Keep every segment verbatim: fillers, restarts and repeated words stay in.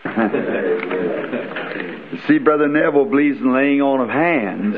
See, Brother Neville believes in laying on of hands.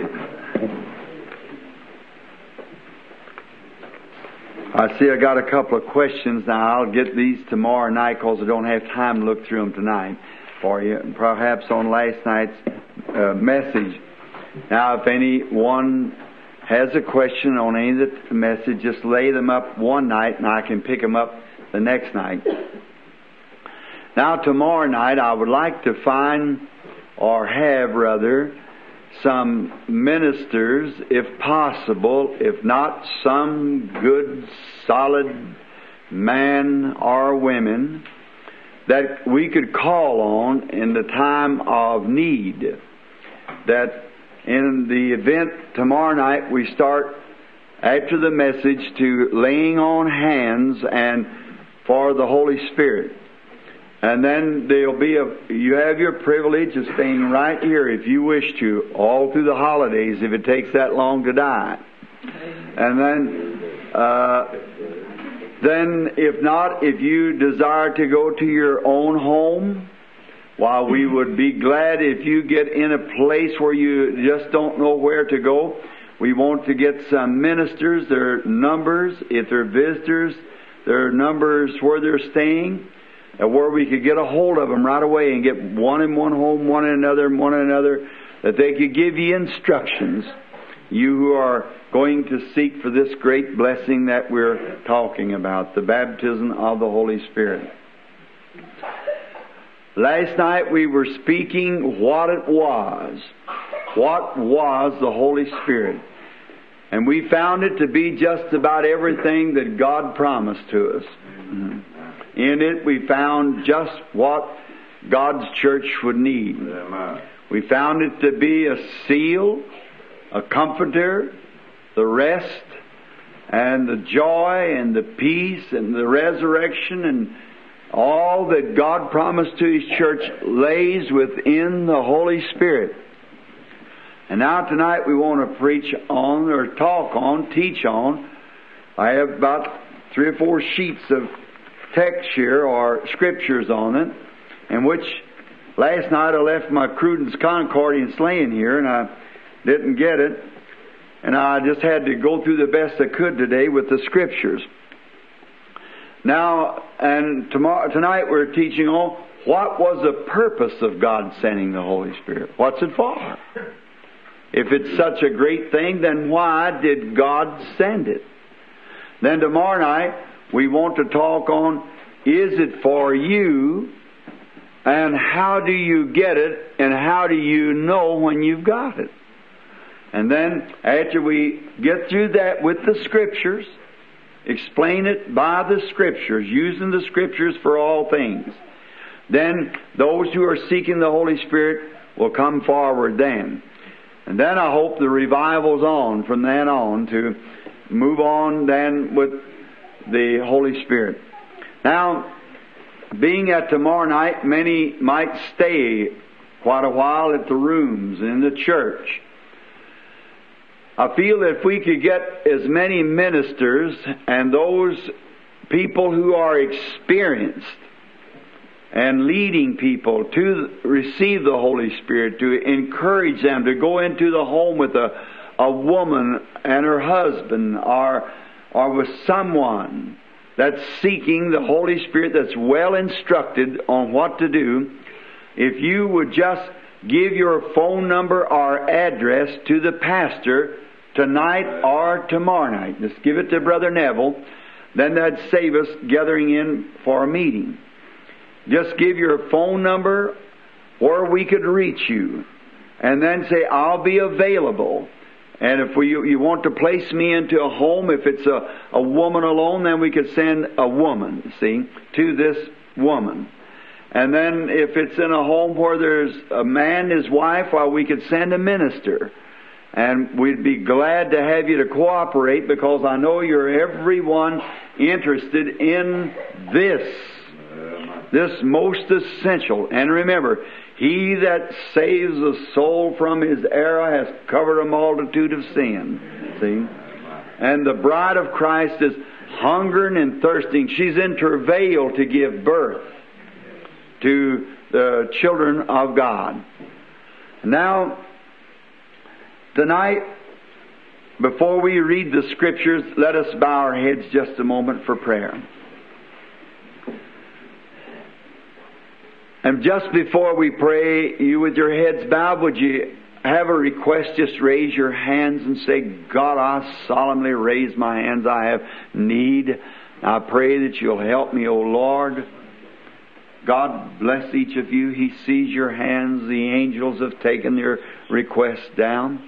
I see I got a couple of questions now. I'll get these tomorrow night because I don't have time to look through them tonight for you. And perhaps on last night's uh, message. Now, if anyone has a question on any of the message, just lay them up one night and I can pick them up the next night. Now, tomorrow night I would like to find, or have rather, some ministers, if possible, if not some good, solid man or women that we could call on in the time of need. That in the event tomorrow night we start after the message to laying on hands and for the Holy Spirit. And then there'll be a, you have your privilege of staying right here if you wish to, all through the holidays if it takes that long to die. And then, uh, then if not, if you desire to go to your own home, while we would be glad if you get in a place where you just don't know where to go. We want to get some ministers, their numbers, if they're visitors, their numbers where they're staying, and where we could get a hold of them right away and get one in one home, one in another, and one in another, that they could give you instructions, you who are going to seek for this great blessing that we're talking about, the baptism of the Holy Spirit. Last night we were speaking what it was. What was the Holy Spirit? And we found it to be just about everything that God promised to us. Mm-hmm. In it we found just what God's church would need. We found it to be a seal, a comforter, the rest, and the joy, and the peace, and the resurrection, and all that God promised to His church lays within the Holy Spirit. And now tonight we want to preach on, or talk on, teach on. I have about three or four sheets of text here, or scriptures on it, in which last night I left my Cruden's Concordiance laying here, and I didn't get it. And I just had to go through the best I could today with the scriptures. Now, and tomorrow, tonight we're teaching on what was the purpose of God sending the Holy Spirit. What's it for? If it's such a great thing, then why did God send it? Then tomorrow night we want to talk on, is it for you, and how do you get it, and how do you know when you've got it? And then after we get through that with the Scriptures, explain it by the Scriptures, using the Scriptures for all things, then those who are seeking the Holy Spirit will come forward then. And then I hope the revival's on from then on to move on then with the Holy Spirit. Now, being at tomorrow night, many might stay quite a while at the rooms in the church. I feel that if we could get as many ministers and those people who are experienced and leading people to receive the Holy Spirit, to encourage them to go into the home with a, a woman and her husband, or, or with someone that's seeking the Holy Spirit, that's well instructed on what to do, if you would just give your phone number or address to the pastor tonight or tomorrow night. Just give it to Brother Neville. Then that'd save us gathering in for a meeting. Just give your phone number where we could reach you. And then say, I'll be available. And if we, you want to place me into a home, if it's a, a woman alone, then we could send a woman, see, to this woman. And then if it's in a home where there's a man and his wife, well, we could send a minister. And we'd be glad to have you to cooperate, because I know you're everyone interested in this. This most essential. And remember, He that saves a soul from his error has covered a multitude of sin. See? And the bride of Christ is hungering and thirsting. She's in travail to give birth to the children of God. Now, tonight, before we read the Scriptures, let us bow our heads just a moment for prayer. And just before we pray, you with your heads bowed, would you have a request? Just raise your hands and say, God, I solemnly raise my hands. I have need. I pray that you'll help me, O Lord. God bless each of you. He sees your hands. The angels have taken their requests down.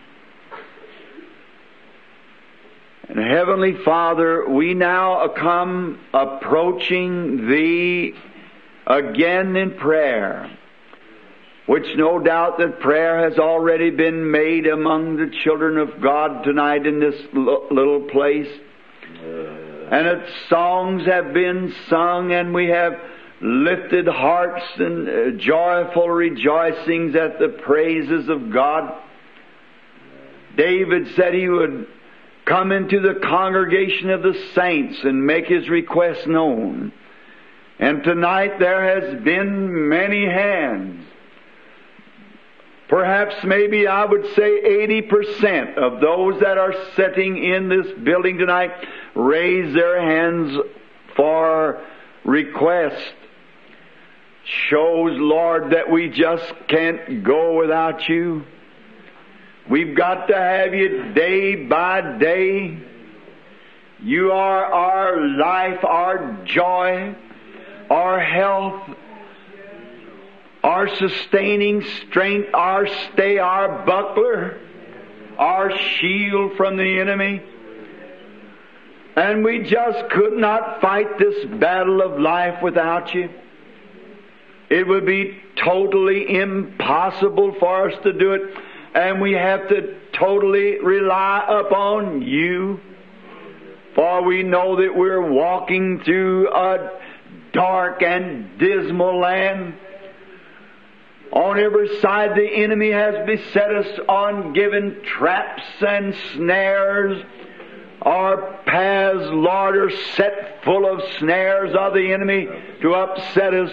And Heavenly Father, we now come approaching Thee again in prayer, which no doubt that prayer has already been made among the children of God tonight in this l- little place. And its songs have been sung, and we have lifted hearts and uh, joyful rejoicings at the praises of God. David said he would come into the congregation of the saints and make his request known. And tonight there has been many hands. Perhaps maybe I would say eighty percent of those that are sitting in this building tonight raise their hands for request. Shows, Lord, that we just can't go without you. We've got to have you day by day. You are our life, our joy, our health, our sustaining strength, our stay, our buckler, our shield from the enemy. And we just could not fight this battle of life without you. It would be totally impossible for us to do it, and we have to totally rely upon you. For we know that we're walking through a dark and dismal land. On every side the enemy has beset us on giving traps and snares. Our paths, Lord, are set full of snares of the enemy to upset us.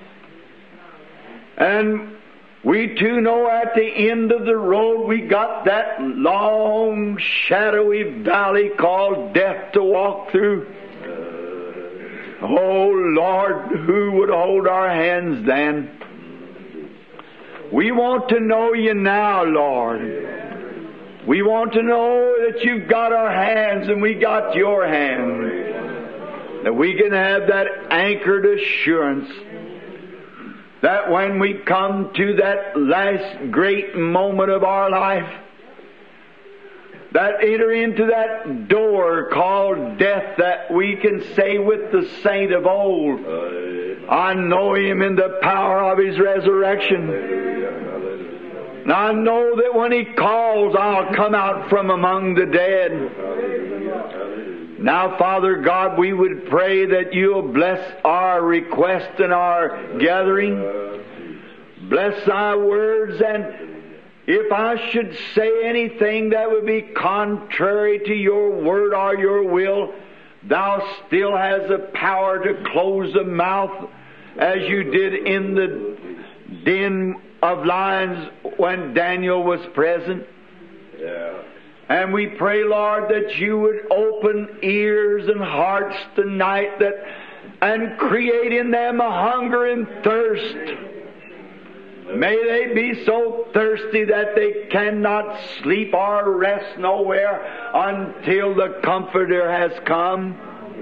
And we too know at the end of the road we got that long, shadowy valley called death to walk through. Oh, Lord, who would hold our hands then? We want to know you now, Lord. We want to know that you've got our hands and we got your hand. That we can have that anchored assurance that when we come to that last great moment of our life, that enter into that door called death, that we can say with the saint of old, I know him in the power of his resurrection. And I know that when he calls, I'll come out from among the dead. Now, Father God, we would pray that you'll bless our request and our gathering. Bless thy words, and if I should say anything that would be contrary to your word or your will, thou still has the power to close the mouth as you did in the den of lions when Daniel was present. Yeah. And we pray, Lord, that you would open ears and hearts tonight that and create in them a hunger and thirst. May they be so thirsty that they cannot sleep or rest nowhere until the Comforter has come.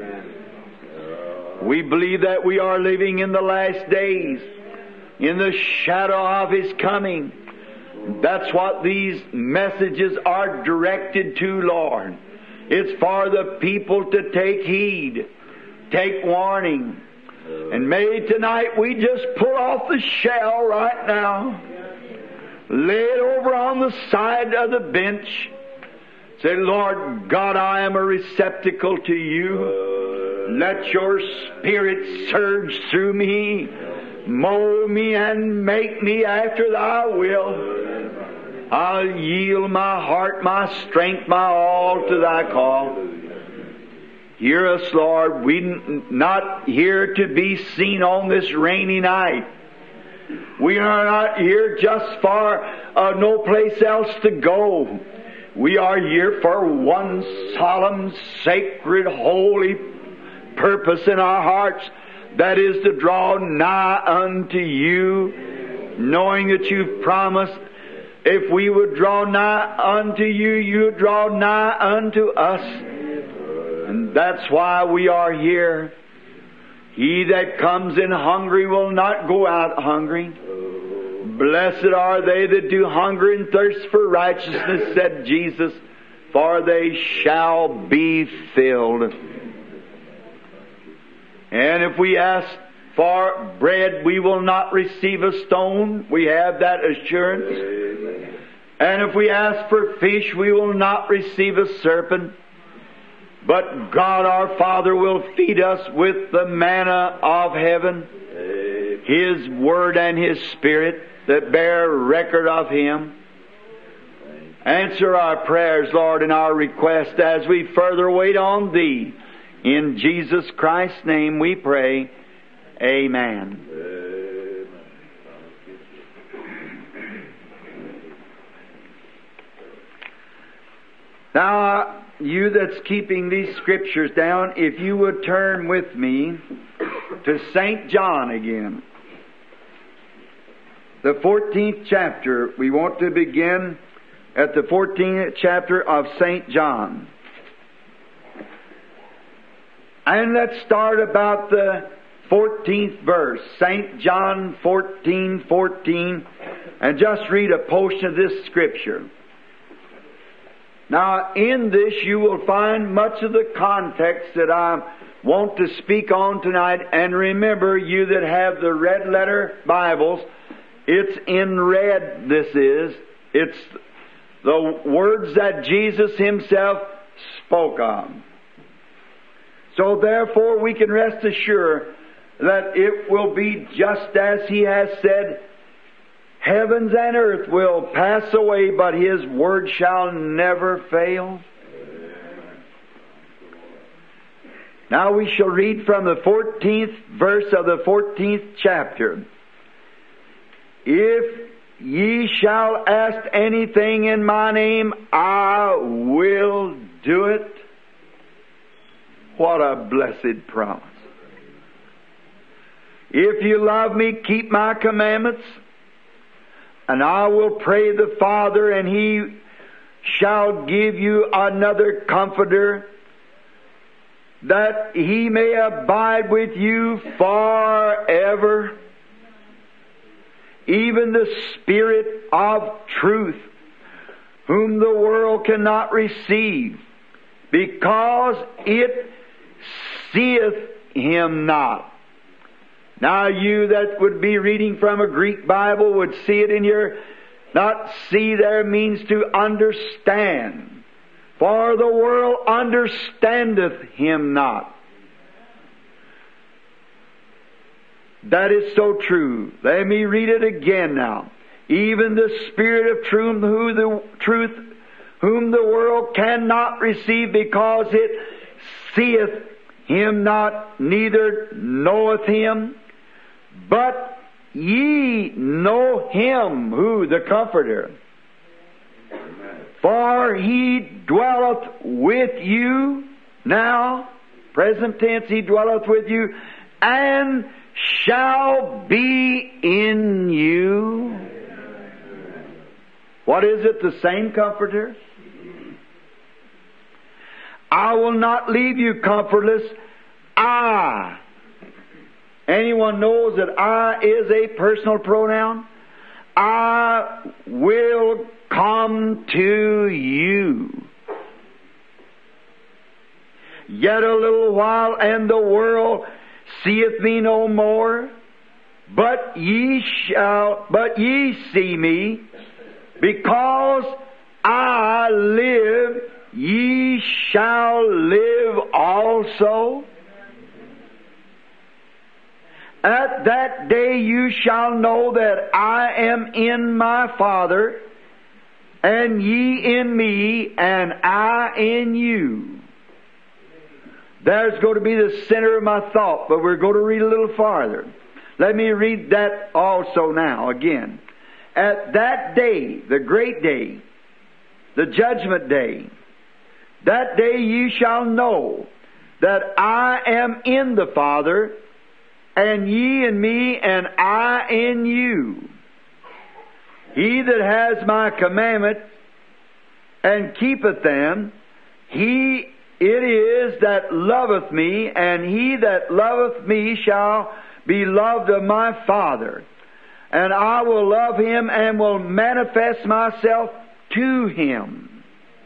We believe that we are living in the last days, in the shadow of His coming. That's what these messages are directed to, Lord. It's for the people to take heed, take warning. And may tonight we just pull off the shell right now, lay it over on the side of the bench, say, Lord God, I am a receptacle to you. Let your Spirit surge through me, mold me and make me after thy will. I'll yield my heart, my strength, my all to thy call. Hear us, Lord. We're not here to be seen on this rainy night. We are not here just for uh, no place else to go. We are here for one solemn, sacred, holy purpose in our hearts. That is to draw nigh unto you, knowing that you've promised if we would draw nigh unto you, you would draw nigh unto us. And that's why we are here. He that comes in hungry will not go out hungry. Blessed are they that do hunger and thirst for righteousness, said Jesus, for they shall be filled. And if we ask for bread, we will not receive a stone. We have that assurance. And if we ask for fish, we will not receive a serpent. But God our Father will feed us with the manna of heaven, His Word and His Spirit that bear record of Him. Answer our prayers, Lord, and our request as we further wait on Thee. In Jesus Christ's name we pray. Amen. Now, you that's keeping these scriptures down, if you would turn with me to Saint John again. The fourteenth chapter. We want to begin at the fourteenth chapter of Saint John. And let's start about the fourteenth verse. Saint John fourteen fourteen. And just read a portion of this scripture. Now, in this you will find much of the context that I want to speak on tonight. And remember, you that have the red letter Bibles, it's in red, this is. It's the words that Jesus Himself spoke of. So therefore we can rest assured that it will be just as He has said. Heavens and earth will pass away, but His word shall never fail. Now we shall read from the fourteenth verse of the fourteenth chapter. If ye shall ask anything in my name, I will do it. What a blessed promise. If you love me, keep my commandments. And I will pray the Father, and He shall give you another Comforter, that He may abide with you forever, even the Spirit of truth, whom the world cannot receive, because it seeth Him not. Now you that would be reading from a Greek Bible would see it in your... Not see there means to understand. For the world understandeth Him not. That is so true. Let me read it again now. Even the Spirit of truth, who the truth, whom the world cannot receive, because it seeth Him not, neither knoweth Him. But ye know Him, who? The Comforter. Amen. For He dwelleth with you now, present tense, He dwelleth with you, and shall be in you. What is it? The same Comforter? I will not leave you comfortless. I. Anyone knows that I is a personal pronoun? I will come to you. Yet a little while, and the world seeth me no more. But ye shall, but ye see me, because I live, ye shall live also. At that day you shall know that I am in my Father, and ye in me, and I in you. There's going to be the center of my thought, but we're going to read a little farther. Let me read that also now again. At that day, the great day, the judgment day, that day you shall know that I am in the Father, and ye in me, and I in you. He that has my commandment and keepeth them, he it is that loveth me, and he that loveth me shall be loved of my Father. And I will love him and will manifest myself to him.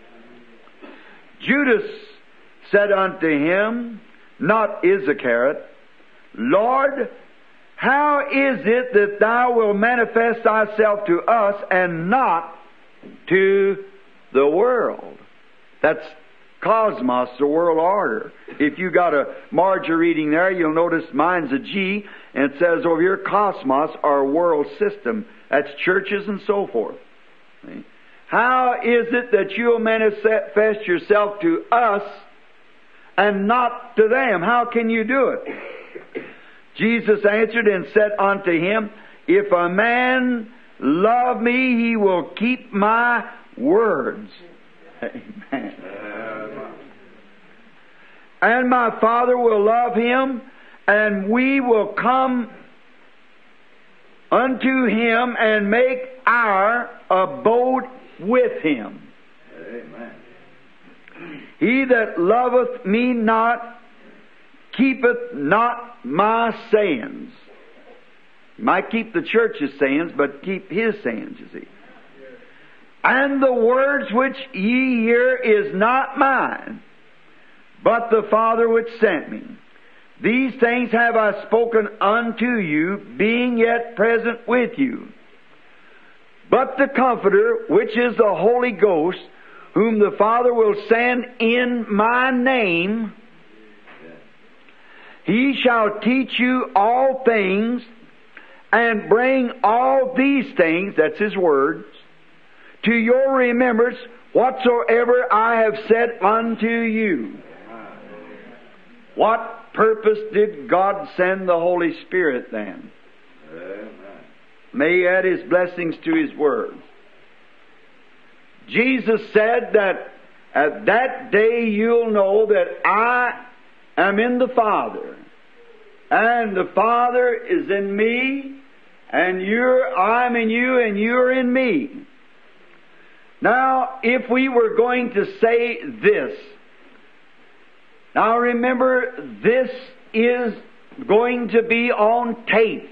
Judas said unto him, not Iscariot, Lord, how is it that thou wilt manifest thyself to us and not to the world? That's cosmos, the world order. If you got a margin reading there, you'll notice mine's a G, and it says over here, cosmos, our world system. That's churches and so forth. See? How is it that you'll manifest yourself to us and not to them? How can you do it? Jesus answered and said unto him, if a man love me, he will keep my words. Amen. And my Father will love him, and we will come unto him and make our abode with him. Amen. He that loveth me not keepeth not my sayings. Might keep the church's sayings, but keep his sayings, you see. And the words which ye hear is not mine, but the Father which sent me. These things have I spoken unto you, being yet present with you. But the Comforter, which is the Holy Ghost, whom the Father will send in my name, he shall teach you all things, and bring all these things, that's his words, to your remembrance whatsoever I have said unto you. What purpose did God send the Holy Spirit then? Amen. May He add His blessings to His words. Jesus said that at that day you'll know that I am in the Father, and the Father is in me, and you're, I'm in you, and you're in me. Now, if we were going to say this, now remember, this is going to be on tape.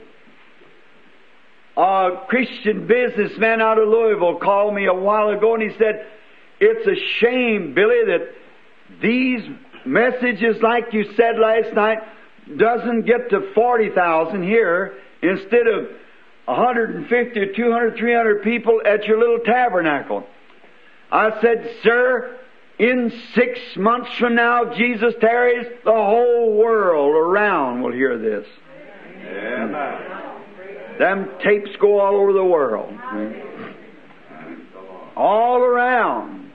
A Christian businessman out of Louisville called me a while ago and he said, it's a shame, Billy, that these messages, like you said last night, doesn't get to forty thousand here instead of one hundred fifty or two hundred, three hundred people at your little tabernacle. I said, sir, in six months from now, Jesus tarries, the whole world around will hear this. Amen. Them tapes go all over the world. All around.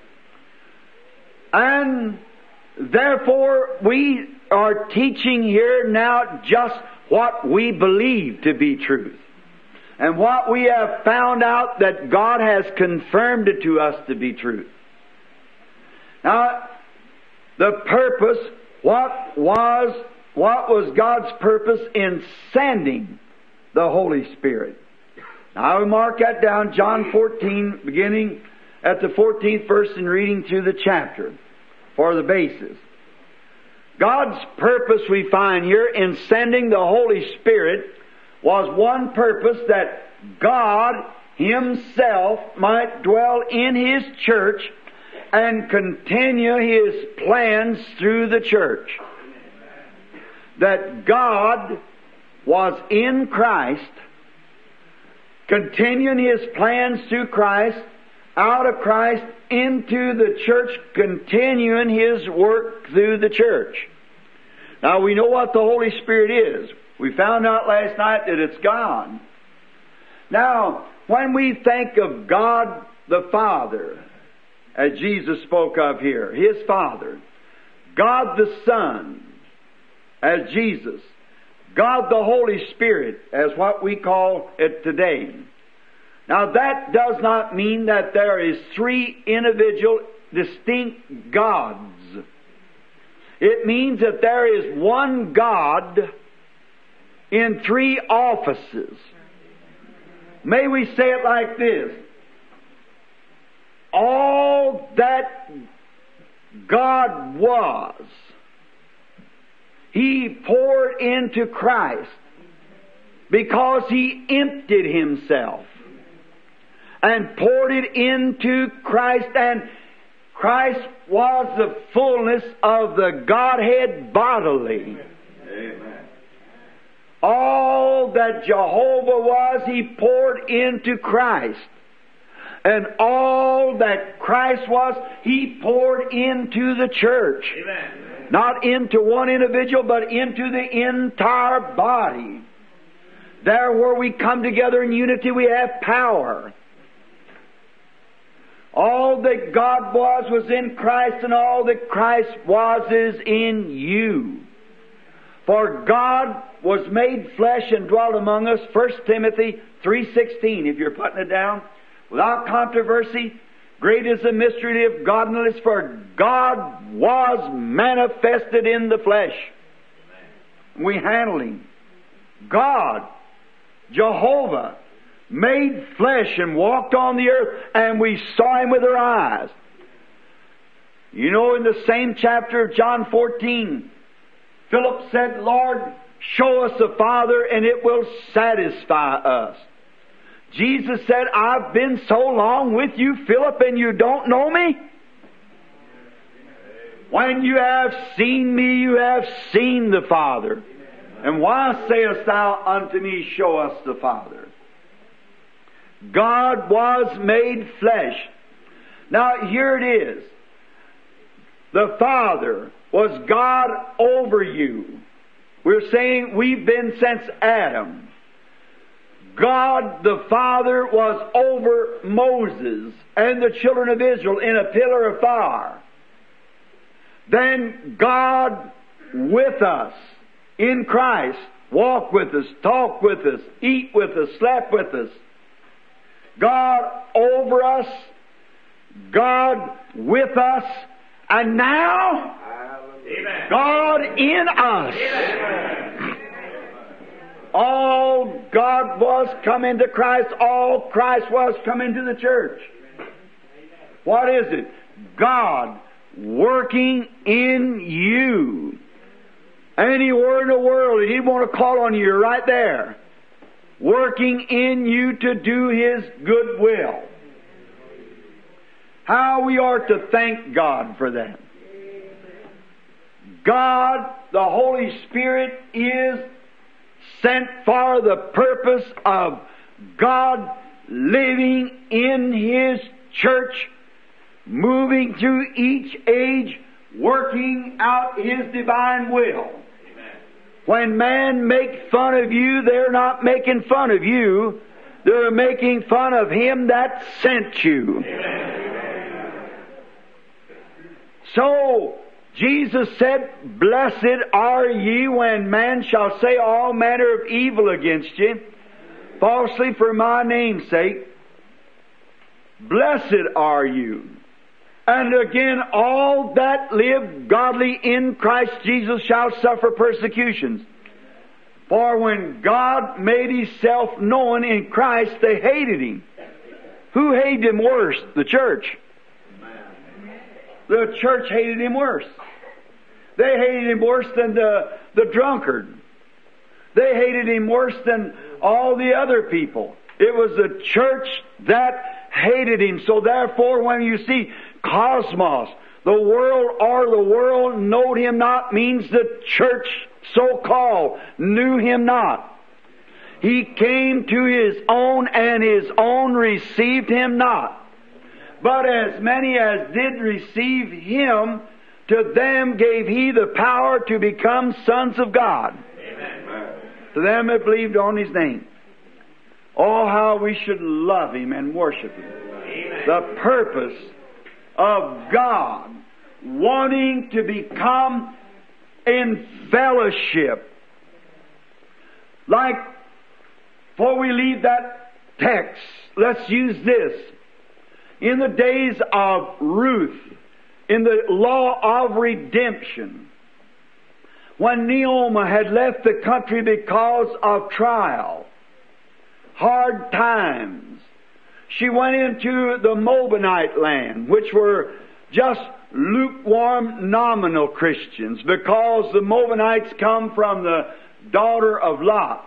And therefore, we are teaching here now just what we believe to be truth. And what we have found out that God has confirmed it to us to be truth. Now, the purpose, what was, what was God's purpose in sending the Holy Spirit? Now, I will mark that down, John fourteen, beginning at the fourteenth verse and reading through the chapter for the basis. God's purpose we find here in sending the Holy Spirit was one purpose, that God Himself might dwell in His church and continue His plans through the church. That God was in Christ, continuing His plans through Christ, out of Christ into the church, continuing His work through the church. Now we know what the Holy Spirit is. We found out last night that it's God. Now, when we think of God the Father, as Jesus spoke of here, His Father, God the Son, as Jesus, God the Holy Spirit, as what we call it today. Now that does not mean that there is three individual distinct gods. It means that there is one God in three offices. May we say it like this: all that God was, He poured into Christ because He emptied Himself and poured it into Christ, and Christ was the fullness of the Godhead bodily. Amen. All that Jehovah was, He poured into Christ. And all that Christ was, He poured into the church. Amen. Not into one individual, but into the entire body. There where we come together in unity, we have power. All that God was was in Christ, and all that Christ was is in you. For God was made flesh and dwelt among us, First Timothy three sixteen, if you're putting it down. Without controversy, great is the mystery of godliness, for God was manifested in the flesh. We handle Him. God, Jehovah, made flesh and walked on the earth, and we saw Him with our eyes. You know, in the same chapter of John fourteen, Philip said, Lord, show us the Father, and it will satisfy us. Jesus said, I've been so long with you, Philip, and you don't know me? When you have seen me, you have seen the Father. And why sayest thou unto me, show us the Father? God was made flesh. Now here it is. The Father was God over you. We're saying we've been since Adam. God the Father was over Moses and the children of Israel in a pillar of fire. Then God with us in Christ, walked with us, talked with us, eat with us, slept with us. God over us, God with us, and now Amen. God in us. Amen. All God was come into Christ, all Christ was come into the church. What is it? God working in you. Anywhere in the world, He'd want to call on you, you're right there. Working in you to do His good will. How we are to thank God for that. God, the Holy Spirit, is sent for the purpose of God living in His church, moving through each age, working out His divine will. When man make fun of you, they're not making fun of you. They're making fun of Him that sent you. Amen. So, Jesus said, blessed are ye when man shall say all manner of evil against you, falsely for my name's sake. Blessed are you. And again, all that live godly in Christ Jesus shall suffer persecutions. For when God made Himself known in Christ, they hated Him. Who hated Him worse? The church. The church hated Him worse. They hated Him worse than the, the drunkard. They hated Him worse than all the other people. It was the church that hated Him. So therefore, when you see cosmos, the world or the world knowed Him not, means the church, so-called, knew Him not. He came to His own, and His own received Him not. But as many as did receive Him, to them gave He the power to become sons of God. Amen. To them that believed on His name. Oh, how we should love Him and worship Him. Amen. The purpose of God wanting to become in fellowship Like, before we leave that text, let's use this. In the days of Ruth, in the law of redemption, when Naomi had left the country because of trial, hard times, she went into the Moabite land, which were just lukewarm, nominal Christians, because the Moabites come from the daughter of Lot.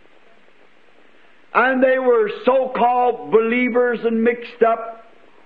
And they were so-called believers and mixed up.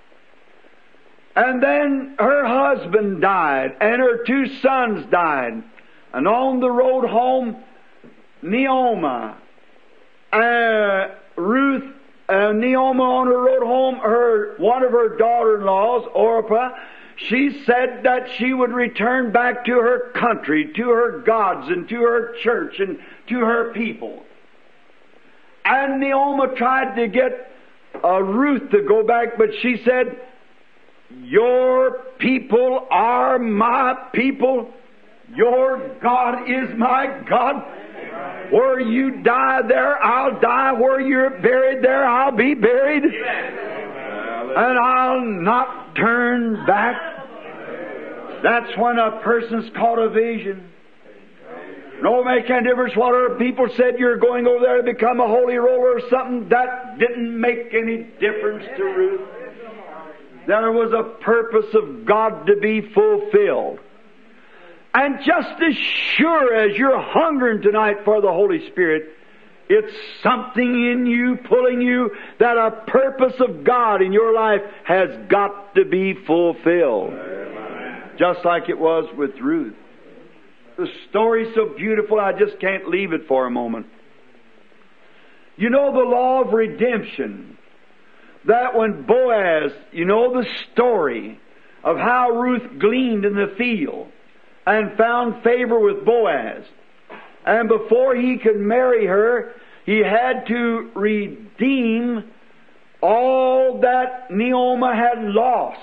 And then her husband died, and her two sons died. And on the road home, Naomi, uh, Ruth, uh, Naomi on her road home, her one of her daughter-in-laws, Orpah, she said that she would return back to her country, to her gods, and to her church, and to her people. And Naomi tried to get uh, Ruth to go back, but she said, "Your people are my people. Your God is my God. Where you die, there I'll die. Where you're buried, there I'll be buried. And I'll not turn back." That's when a person's caught a vision. No make any difference what other people said. You're going over there to become a holy roller or something. That didn't make any difference to Ruth. There was a purpose of God to be fulfilled. And just as sure as you're hungering tonight for the Holy Spirit, it's something in you pulling you that a purpose of God in your life has got to be fulfilled. Just like it was with Ruth. The story's so beautiful, I just can't leave it for a moment. You know the law of redemption. That when Boaz, you know the story of how Ruth gleaned in the field and found favor with Boaz. And before he could marry her, he had to redeem all that Naomi had lost.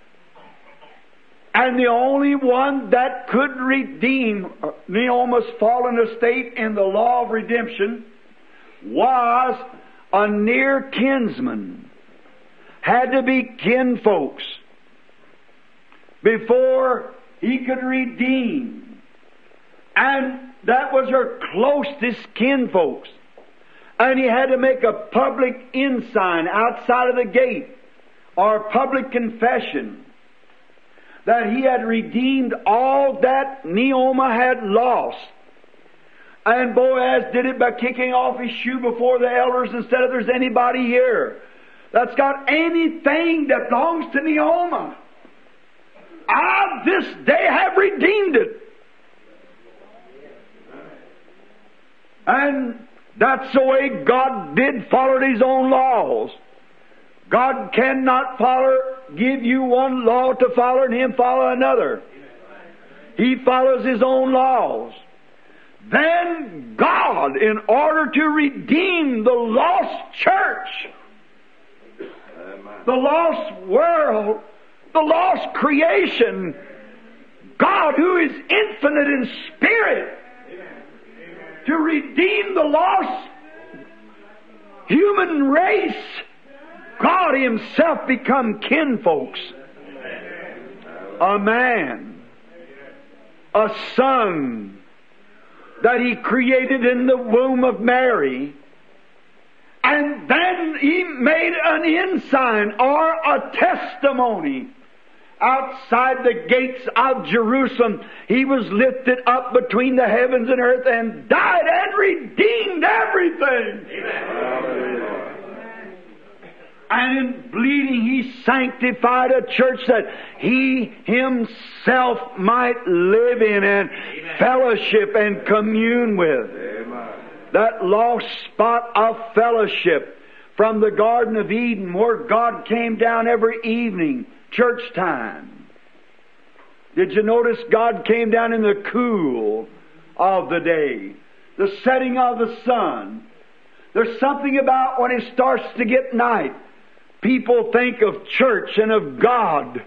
And the only one that could redeem Naomi's fallen estate in the law of redemption was a near kinsman. Had to be kinfolks before he could redeem. And that was her closest kinfolks. And he had to make a public ensign outside of the gate, or a public confession, that he had redeemed all that Naomi had lost. And Boaz did it by kicking off his shoe before the elders and said, "If there's anybody here that's got anything that belongs to Naomi, I this day have redeemed it." And that's the way God did follow His own laws. God cannot follow, give you one law to follow and Him follow another. He follows His own laws. Then God, in order to redeem the lost church, the lost world, the lost creation, God, who is infinite in spirit, to redeem the lost human race, God Himself become kinfolks. A man, a son that He created in the womb of Mary, and then He made an ensign or a testimony outside the gates of Jerusalem. He was lifted up between the heavens and earth and died and redeemed everything. Amen. And in bleeding He sanctified a church that He Himself might live in and Amen. Fellowship and commune with. Amen. That lost spot of fellowship from the Garden of Eden, where God came down every evening, church time. Did you notice God came down in the cool of the day, the setting of the sun? There's something about when it starts to get night, people think of church and of God.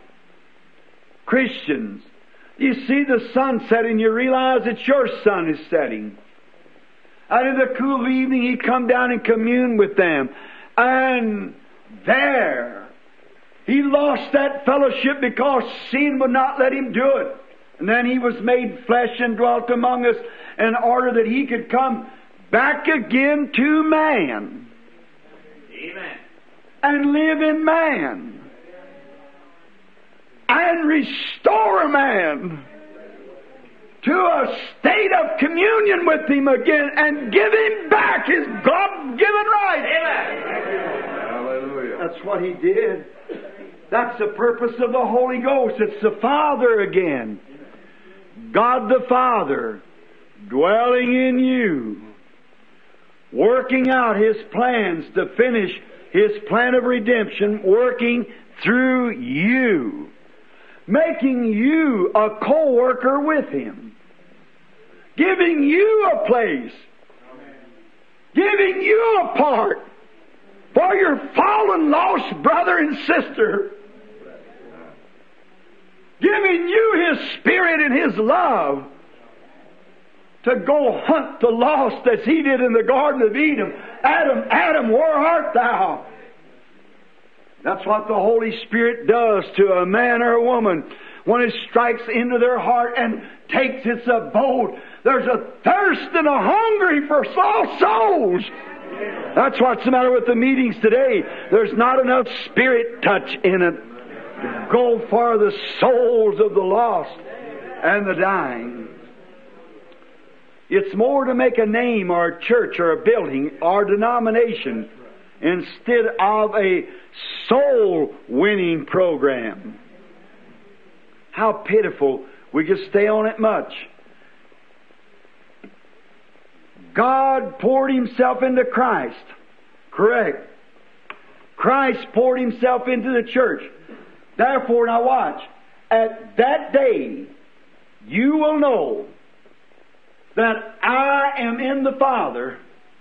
Christians, you see the sun setting, you realize that your sun is setting. And in the cool of the evening, He'd come down and commune with them. And there, He lost that fellowship because sin would not let Him do it. And then He was made flesh and dwelt among us in order that He could come back again to man. Amen. And live in man. And restore man to a state of communion with Him again and give him back his God-given right. Amen. Hallelujah. That's what He did. That's the purpose of the Holy Ghost. It's the Father again. God the Father dwelling in you, working out His plans to finish His plan of redemption, working through you, making you a co-worker with Him, giving you a place, giving you a part for your fallen, lost brother and sister, giving you His Spirit and His love to go hunt the lost as He did in the Garden of Eden. Adam, Adam, where art thou? That's what the Holy Spirit does to a man or a woman when it strikes into their heart and takes its abode. There's a thirst and a hungry for lost souls. That's what's the matter with the meetings today. There's not enough Spirit touch in it to go for the souls of the lost and the dying. It's more to make a name or a church or a building or denomination instead of a soul-winning program. How pitiful we could stay on it much. God poured Himself into Christ. Correct. Christ poured Himself into the church. Therefore, now watch. At that day, you will know that I am in the Father,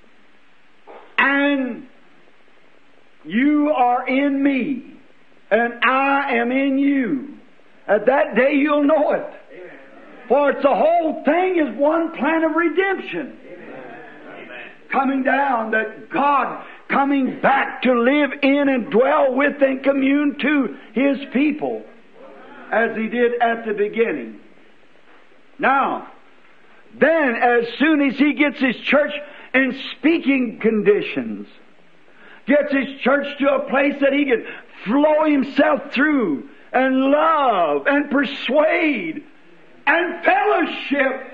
and you are in me, and I am in you. At that day you'll know it. Amen. For it's the whole thing is one plan of redemption. Amen. Coming down, that God coming back to live in and dwell with and commune to His people, as He did at the beginning. Now, then, as soon as He gets His church in speaking conditions, gets His church to a place that He can flow Himself through and love and persuade and fellowship,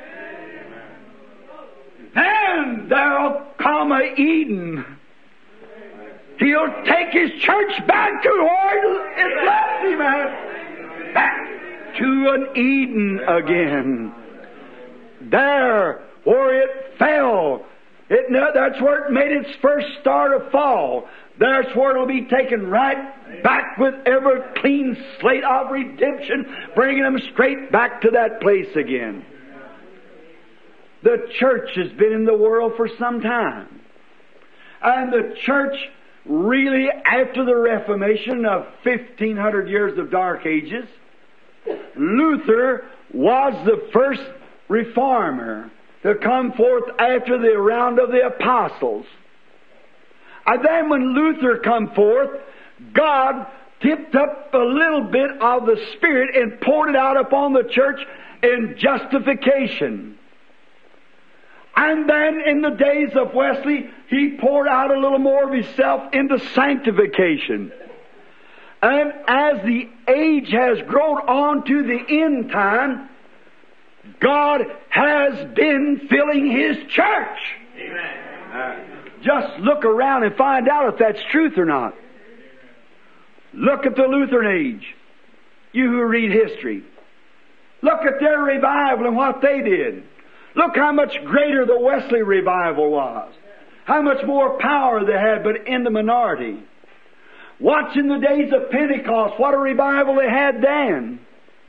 then there'll come a Eden. He'll take His church back to where it left Him at, back to an Eden again. There where it fell. It, that's where it made its first start of fall. That's where it'll be taken right back with ever clean slate of redemption, bringing them straight back to that place again. The church has been in the world for some time. And the church really, after the Reformation of fifteen hundred years of Dark Ages, Luther was the first reformer to come forth after the round of the apostles. And then when Luther come forth, God tipped up a little bit of the Spirit and poured it out upon the church in justification. And then in the days of Wesley, he poured out a little more of Himself into sanctification. And as the age has grown on to the end time, God has been filling His church. Amen. Just look around and find out if that's truth or not. Look at the Lutheran age, you who read history. Look at their revival and what they did. Look how much greater the Wesley revival was. How much more power they had, but in the minority. Watch in the days of Pentecost, what a revival they had then.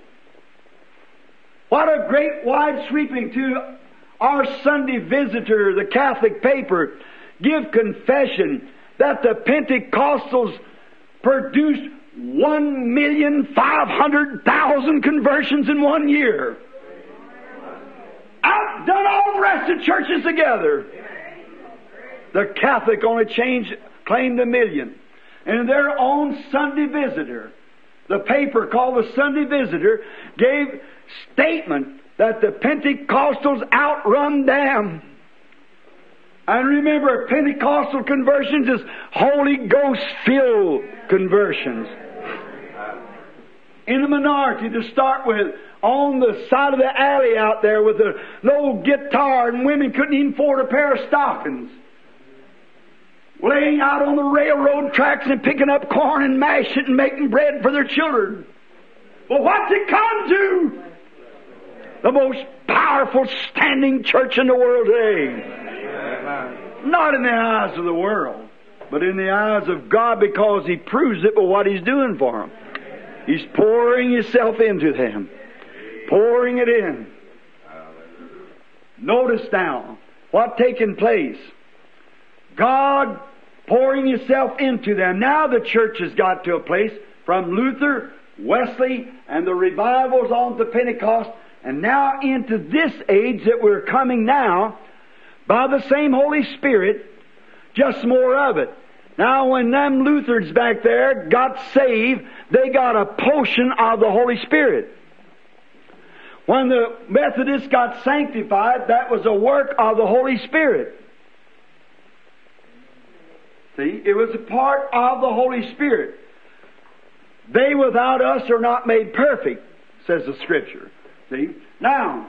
What a great wide sweeping to our Sunday Visitor, the Catholic paper, give confession that the Pentecostals produced one million five hundred thousand conversions in one year. Outdone all the rest of churches together. The Catholic only changed, claimed a million. And their own Sunday Visitor, the paper called the Sunday Visitor, gave statement that the Pentecostals outrun them. And remember, Pentecostal conversions is Holy Ghost-filled conversions. In a minority to start with, on the side of the alley out there with an old guitar, and women couldn't even afford a pair of stockings. Laying out on the railroad tracks and picking up corn and mashing it and making bread for their children. Well, what's it come to? The most powerful standing church in the world today. Not in the eyes of the world, but in the eyes of God, because He proves it by what He's doing for them. He's pouring Himself into them. Pouring it in. Notice now what taking place. God pouring Himself into them. Now the church has got to a place from Luther, Wesley, and the revivals on to Pentecost, and now into this age that we're coming now, by the same Holy Spirit, just more of it. Now when them Lutherans back there got saved, they got a portion of the Holy Spirit. When the Methodists got sanctified, that was a work of the Holy Spirit. See, it was a part of the Holy Spirit. They without us are not made perfect, says the Scripture. See? Now,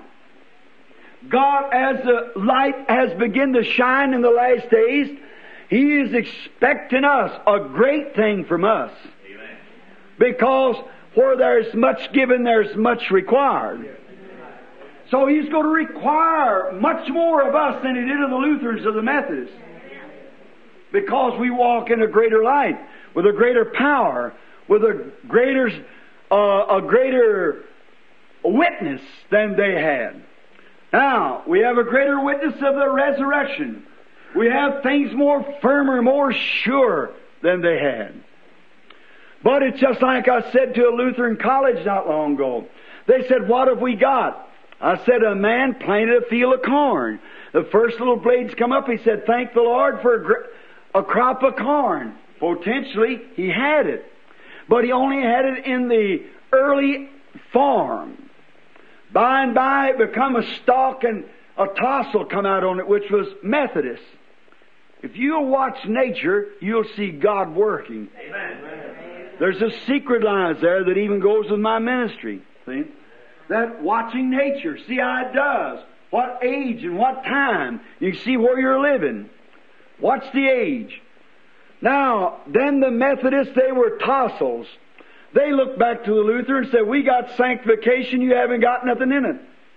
God, as the light has begun to shine in the last days, He is expecting us a great thing from us. Amen. Because where there's much given, there's much required. So He's going to require much more of us than He did of the Lutherans or the Methodists. Because we walk in a greater light, with a greater power, with a greater, uh, a greater witness than they had. Now, we have a greater witness of the resurrection. We have things more firmer, more sure than they had. But it's just like I said to a Lutheran college not long ago. They said, what have we got? I said, a man planted a field of corn. The first little blades come up. He said, thank the Lord for a, gr- a crop of corn. Potentially, he had it. But he only had it in the early form. By and by, it become a stalk and a tassel come out on it, which was Methodist. If you'll watch nature, you'll see God working. Amen. There's a secret line there that even goes with my ministry. See? That watching nature, see how it does. What age and what time. You see where you're living. Watch the age. Now, then the Methodists, they were tassels. They looked back to the Luther and said, we got sanctification, you haven't got nothing in it.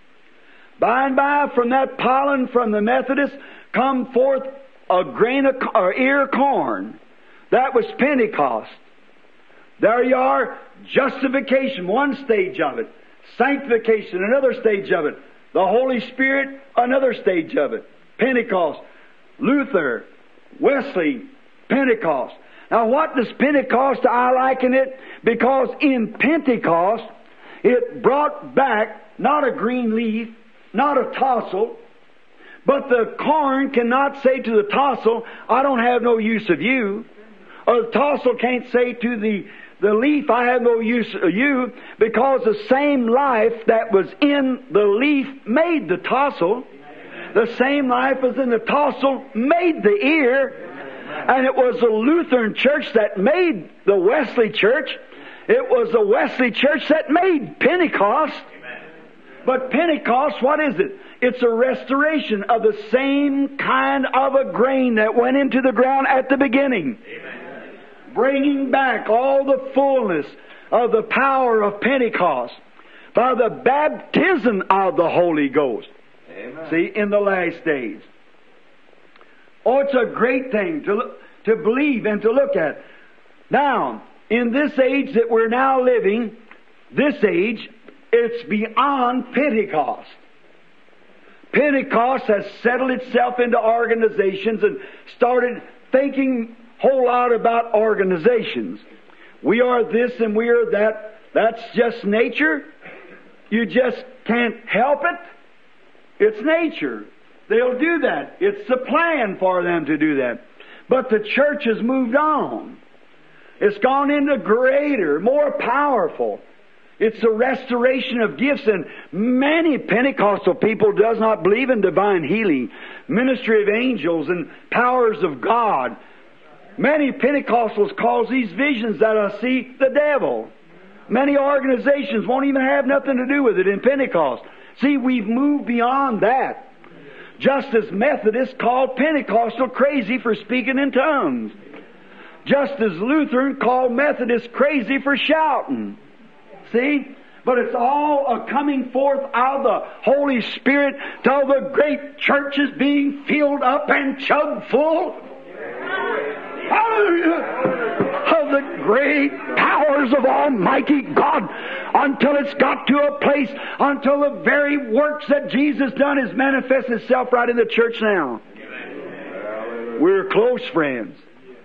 By and by, from that pollen from the Methodists, come forth a grain of or ear of corn. That was Pentecost. There you are, justification, one stage of it. Sanctification, another stage of it. The Holy Spirit, another stage of it. Pentecost, Luther, Wesley, Pentecost. Now what does Pentecost, I liken it, because in Pentecost, it brought back not a green leaf, not a tassel, but the corn cannot say to the tassel, I don't have no use of you. Or the tassel can't say to the, the leaf, I have no use of you, because the same life that was in the leaf made the tassel. The same life was in the tassel made the ear. And it was the Lutheran church that made the Wesley church. It was the Wesley church that made Pentecost. Amen. But Pentecost, what is it? It's a restoration of the same kind of a grain that went into the ground at the beginning. Amen. Bringing back all the fullness of the power of Pentecost by the baptism of the Holy Ghost. Amen. See, in the last days. Oh, it's a great thing to to believe and to look at. Now, in this age that we're now living, this age, it's beyond Pentecost. Pentecost has settled itself into organizations and started thinking a whole lot about organizations. We are this and we are that. That's just nature. You just can't help it. It's nature. they'll do that. It's the plan for them to do that. But the church has moved on. It's gone into greater, more powerful. It's the restoration of gifts, and many Pentecostal people does not believe in divine healing, ministry of angels, and powers of God. Many Pentecostals cause these visions that I see the devil. Many organizations won't even have nothing to do with it in Pentecost. See, we've moved beyond that. Just as Methodists called Pentecostal crazy for speaking in tongues. Just as Lutheran called Methodists crazy for shouting. See? But it's all a coming forth out of the Holy Spirit till the great church is being filled up and chugged full. Hallelujah! Of the great powers of Almighty God, until it's got to a place, until the very works that Jesus done has manifested itself right in the church now. We're close friends.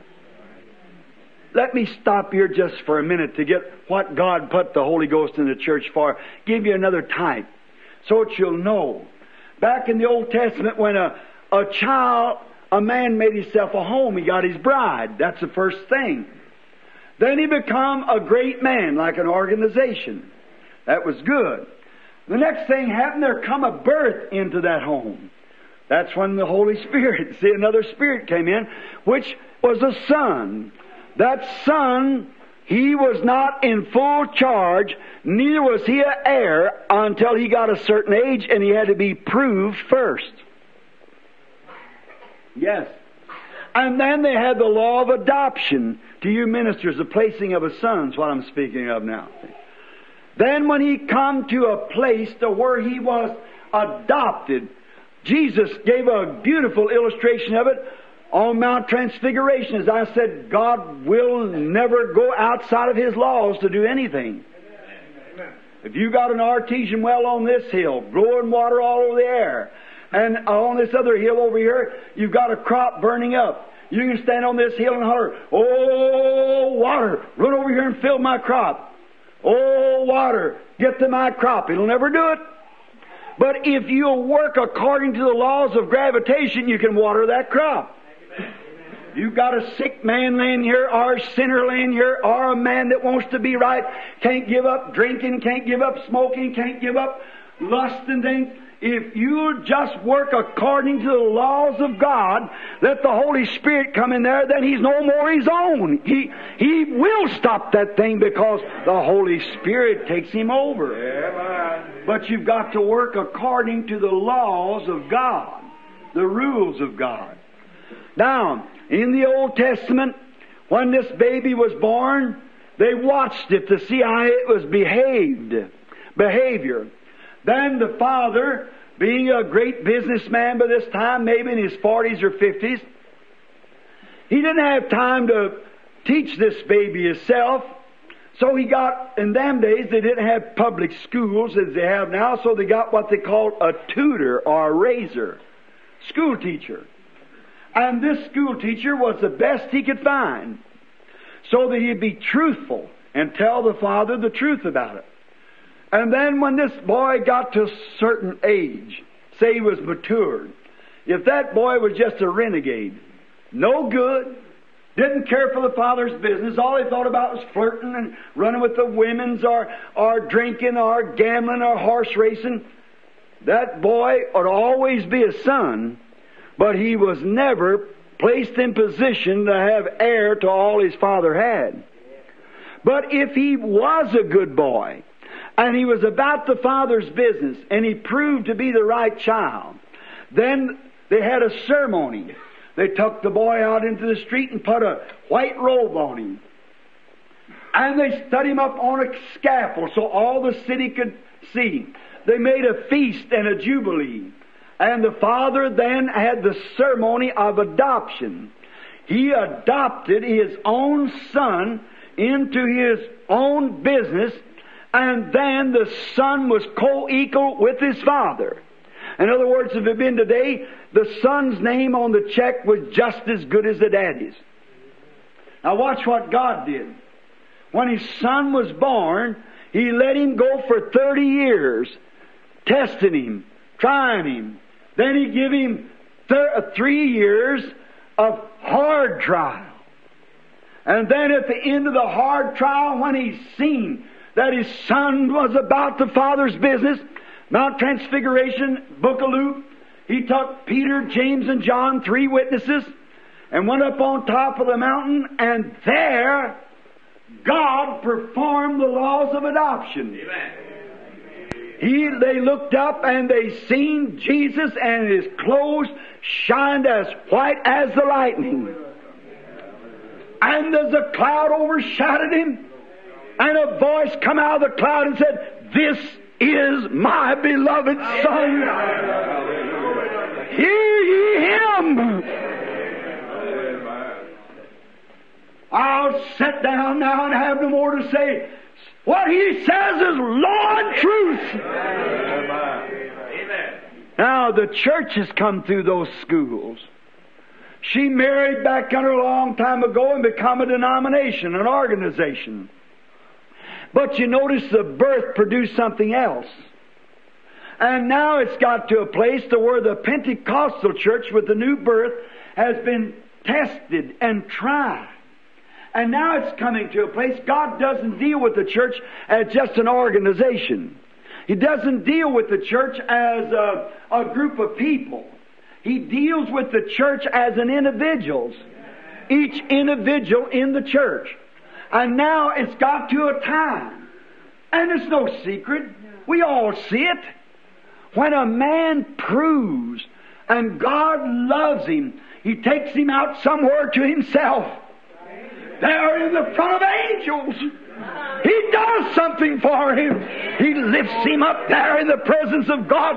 Let me stop here just for a minute to get what God put the Holy Ghost in the church for. Give you another type, so that you'll know. Back in the Old Testament, when a, a child, a man made himself a home, he got his bride. That's the first thing. Then he become a great man, like an organization. That was good. The next thing happened, there come a birth into that home. That's when the Holy Spirit, see, another spirit came in, which was a son. That son, he was not in full charge, neither was he an heir until he got a certain age, and he had to be proved first. Yes. And then they had the law of adoption. To you ministers, the placing of a son is what I'm speaking of now. Then when he come to a place to where he was adopted, Jesus gave a beautiful illustration of it on Mount Transfiguration. As I said, God will never go outside of His laws to do anything. If you got an artesian well on this hill, blowing water all over the air, and on this other hill over here, you've got a crop burning up. You can stand on this hill and holler, "Oh, water, run over here and fill my crop. Oh, water, get to my crop." It'll never do it. But if you'll work according to the laws of gravitation, you can water that crop. You've got a sick man laying here, or a sinner laying here, or a man that wants to be right, can't give up drinking, can't give up smoking, can't give up lust and things. If you just work according to the laws of God, let the Holy Spirit come in there, then He's no more His own. He, he will stop that thing because the Holy Spirit takes Him over. Yeah, but you've got to work according to the laws of God, the rules of God. Now, in the Old Testament, when this baby was born, they watched it to see how it was behaved, behavior. Then the father, being a great businessman by this time, maybe in his forties or fifties, he didn't have time to teach this baby himself. So he got, in them days, they didn't have public schools as they have now, so they got what they called a tutor or a raiser, school teacher. And this school teacher was the best he could find, so that he'd be truthful and tell the father the truth about it. And then when this boy got to a certain age, say he was matured, if that boy was just a renegade, no good, didn't care for the father's business, all he thought about was flirting and running with the women's, or, or drinking, or gambling, or horse racing, that boy would always be a son, but he was never placed in position to have heir to all his father had. But if he was a good boy, and he was about the father's business, and he proved to be the right child, then they had a ceremony. They took the boy out into the street and put a white robe on him. And they stood him up on a scaffold so all the city could see. They made a feast and a jubilee. And the father then had the ceremony of adoption. He adopted his own son into his own business, and then the son was co-equal with his father. In other words, if it had been today, the son's name on the check was just as good as the daddy's. Now watch what God did. When his son was born, He let him go for thirty years, testing him, trying him, Then He give him th- three years of hard trial. And then at the end of the hard trial, when He seen that His Son was about the Father's business, Mount Transfiguration, Book of Luke, He took Peter, James, and John, three witnesses, and went up on top of the mountain, and there God performed the laws of adoption. Amen. He, they looked up and they seen Jesus, and His clothes shined as white as the lightning. And as a cloud overshadowed Him, and a voice come out of the cloud and said, "This is my beloved Son. Hear ye Him." I'll sit down now and have no more to say. What He says is law and truth. Amen. Now, the church has come through those schools. She married back under a long time ago and become a denomination, an organization. But you notice the birth produced something else. And now it's got to a place to where the Pentecostal church with the new birth has been tested and tried. And now it's coming to a place, God doesn't deal with the church as just an organization. He doesn't deal with the church as a, a group of people. He deals with the church as an individuals. Each individual in the church. And now it's got to a time. And it's no secret. We all see it. When a man proves and God loves him, He takes him out somewhere to Himself. There in the front of angels. He does something for him. He lifts him up there in the presence of God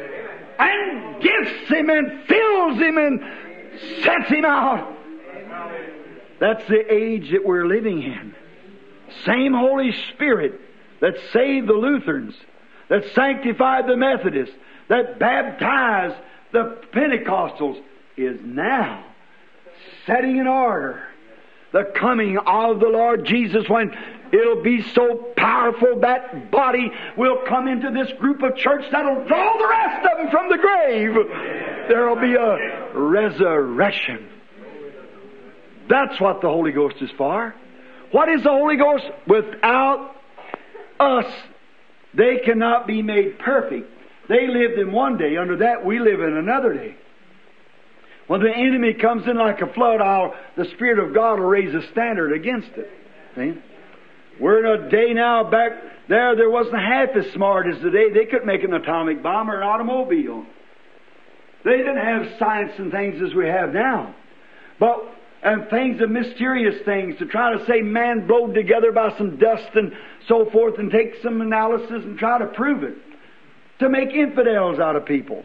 and gifts him and fills him and sets him out. That's the age that we're living in. Same Holy Spirit that saved the Lutherans, that sanctified the Methodists, that baptized the Pentecostals, is now setting in order the coming of the Lord Jesus, when it'll be so powerful that body will come into this group of church that'll draw the rest of them from the grave. There'll be a resurrection. That's what the Holy Ghost is for. What is the Holy Ghost? Without us, they cannot be made perfect. They lived in one day. Under that, we live in another day. When the enemy comes in like a flood, I'll, the Spirit of God will raise a standard against it. See? We're in a day now, back there, there wasn't half as smart as today. They couldn't make an atomic bomb or an automobile. They didn't have science and things as we have now. But, and things of mysterious things to try to say man blowed together by some dust and so forth, and take some analysis and try to prove it. To make infidels out of people.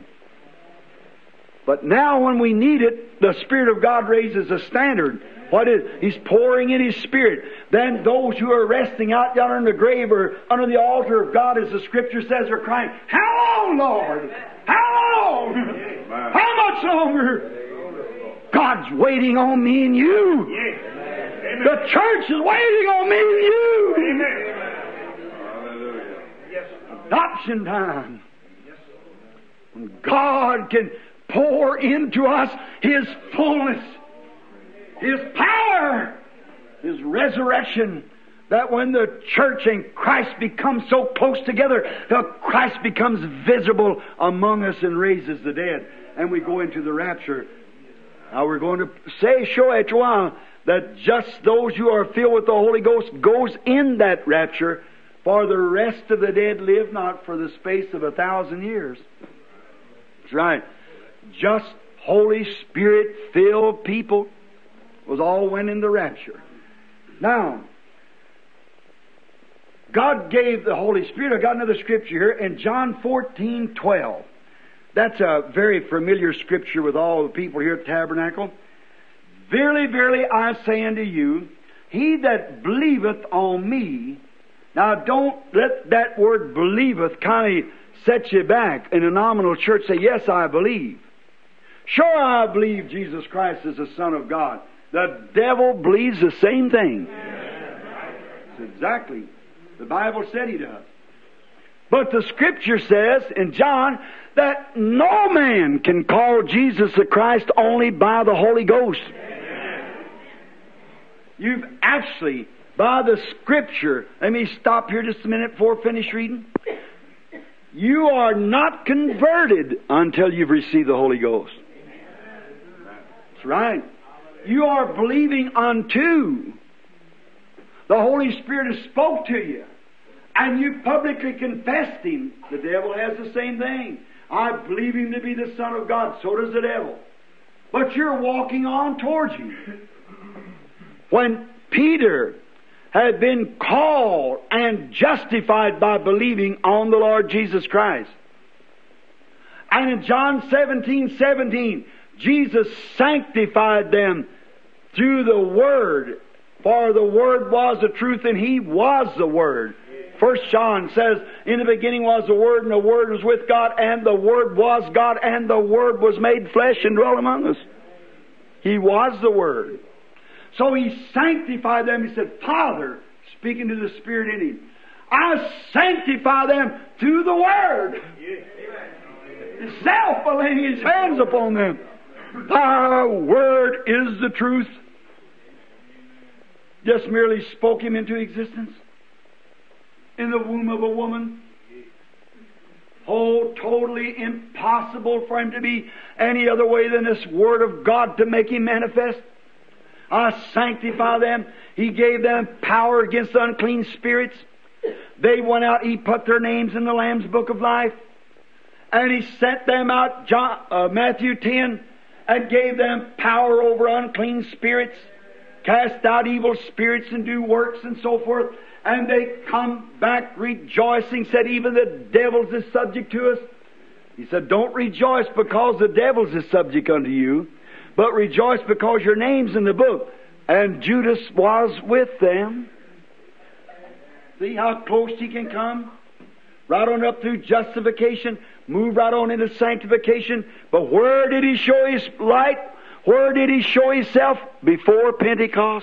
But now when we need it, the Spirit of God raises a standard. What is? He's pouring in His Spirit. Then those who are resting out yonder in the grave or under the altar of God, as the Scripture says, are crying, "How long, Lord? How long? How much longer?" God's waiting on me and you. The church is waiting on me and you. Adoption time. When God can pour into us His fullness, His power, His resurrection, that when the church and Christ become so close together, that Christ becomes visible among us and raises the dead, and we go into the rapture. Now we're going to say, show after a while, that just those who are filled with the Holy Ghost goes in that rapture, for the rest of the dead live not for the space of a thousand years. That's right. Just Holy Spirit filled people was all went in the rapture. Now, God gave the Holy Spirit. I got another scripture here in John fourteen twelve. That's a very familiar scripture with all the people here at the tabernacle. Verily, verily, I say unto you, he that believeth on me. Now, don't let that word believeth kind of set you back in a nominal church. Say, yes, I believe. Sure, I believe Jesus Christ is the Son of God. The devil believes the same thing. That's exactly. The Bible said he does. But the Scripture says in John that no man can call Jesus the Christ only by the Holy Ghost. Amen. You've actually, by the Scripture, let me stop here just a minute before I finish reading. You are not converted until you've received the Holy Ghost. That's right. You are believing unto. The Holy Spirit has spoke to you. And you publicly confessed Him. The devil has the same thing. I believe Him to be the Son of God. So does the devil. But you're walking on towards Him. When Peter had been called and justified by believing on the Lord Jesus Christ. And in John seventeen seventeen, Jesus sanctified them through the Word. For the Word was the truth, and He was the Word. First John says, in the beginning was the Word, and the Word was with God, and the Word was God, and the Word was made flesh and dwelt among us. He was the Word. So He sanctified them. He said, Father, speaking to the Spirit in Him, I sanctify them through the Word. Himself by laying His hands upon them. Thy Word is the truth. Just merely spoke Him into existence. In the womb of a woman. Oh, totally impossible for Him to be any other way than this Word of God to make Him manifest. I sanctify them. He gave them power against the unclean spirits. They went out, He put their names in the Lamb's Book of Life. And He sent them out, John, uh, Matthew ten, and gave them power over unclean spirits, cast out evil spirits and do works and so forth. And they come back rejoicing, said, even the devils is subject to us. He said, don't rejoice because the devils is subject unto you, but rejoice because your name's in the book. And Judas was with them. See how close He can come? Right on up through justification, move right on into sanctification. But where did He show His light? Where did He show Himself? Before Pentecost.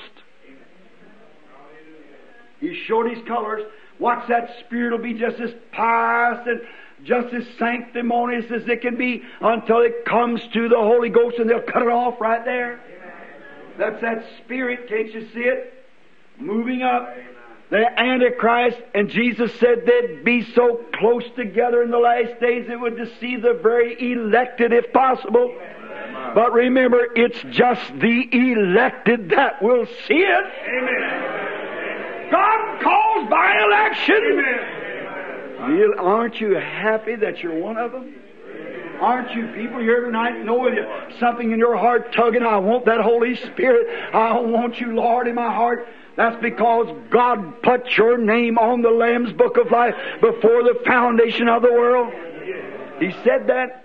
He showed His colors. Watch, that Spirit will be just as pious and just as sanctimonious as it can be until it comes to the Holy Ghost, and they'll cut it off right there. That's that Spirit, can't you see it? Moving up. The Antichrist, and Jesus said they'd be so close together in the last days it would deceive the very elected if possible. But remember, it's just the elected that will see it. Amen. God calls by election. Amen. Aren't you happy that you're one of them? Aren't you people here tonight knowing something in your heart tugging, I want that Holy Spirit. I want you, Lord, in my heart. That's because God put your name on the Lamb's Book of Life before the foundation of the world. He said that.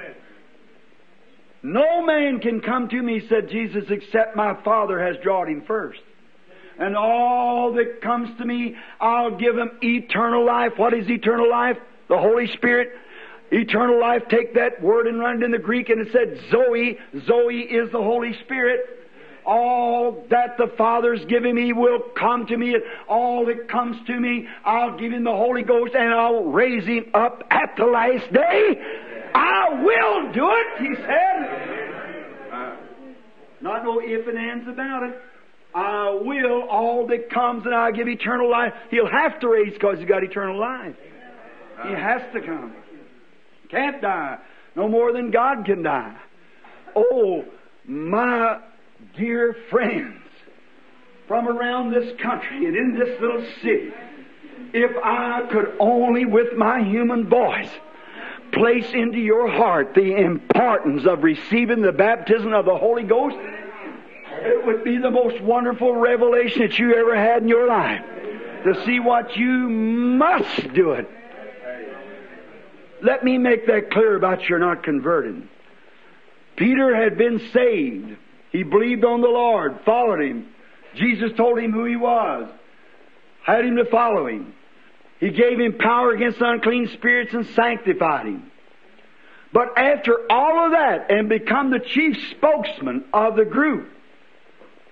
No man can come to me, said Jesus, except my Father has drawn him first. And all that comes to me, I'll give him eternal life. What is eternal life? The Holy Spirit. Eternal life, take that word and run it in the Greek, and it said Zoe. Zoe is the Holy Spirit. All that the Father's given me will come to me. All that comes to me, I'll give him the Holy Ghost, and I'll raise him up at the last day. I will do it, he said. Uh, not no if and ands about it. I will all that comes, and I'll give eternal life. He'll have to raise because he's got eternal life. He has to come. Can't die no more than God can die. Oh, my dear friends from around this country and in this little city, if I could only with my human voice place into your heart the importance of receiving the baptism of the Holy Ghost, it would be the most wonderful revelation that you ever had in your life. To see what you must do it. Let me make that clear about you're not converted. Peter had been saved. He believed on the Lord, followed Him. Jesus told him who He was, had him to follow Him. He gave him power against unclean spirits and sanctified him. But after all of that, and become the chief spokesman of the group,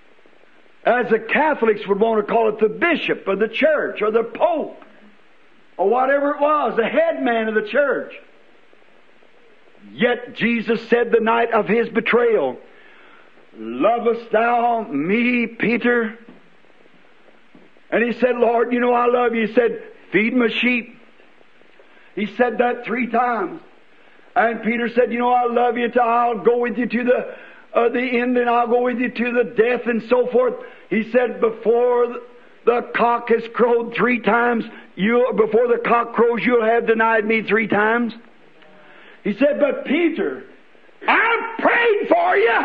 as the Catholics would want to call it, the bishop or the church or the pope, or whatever it was, the head man of the church. Yet Jesus said the night of His betrayal, "Lovest thou me, Peter?" And he said, "Lord, you know I love you." He said, "Feed my sheep." He said that three times. And Peter said, "You know I love you, till I'll go with you to the uh, the end, and I'll go with you to the death," and so forth. He said, "Before the cock has crowed three times, you before the cock crows, you'll have denied me three times." He said, "But Peter, I prayed for you."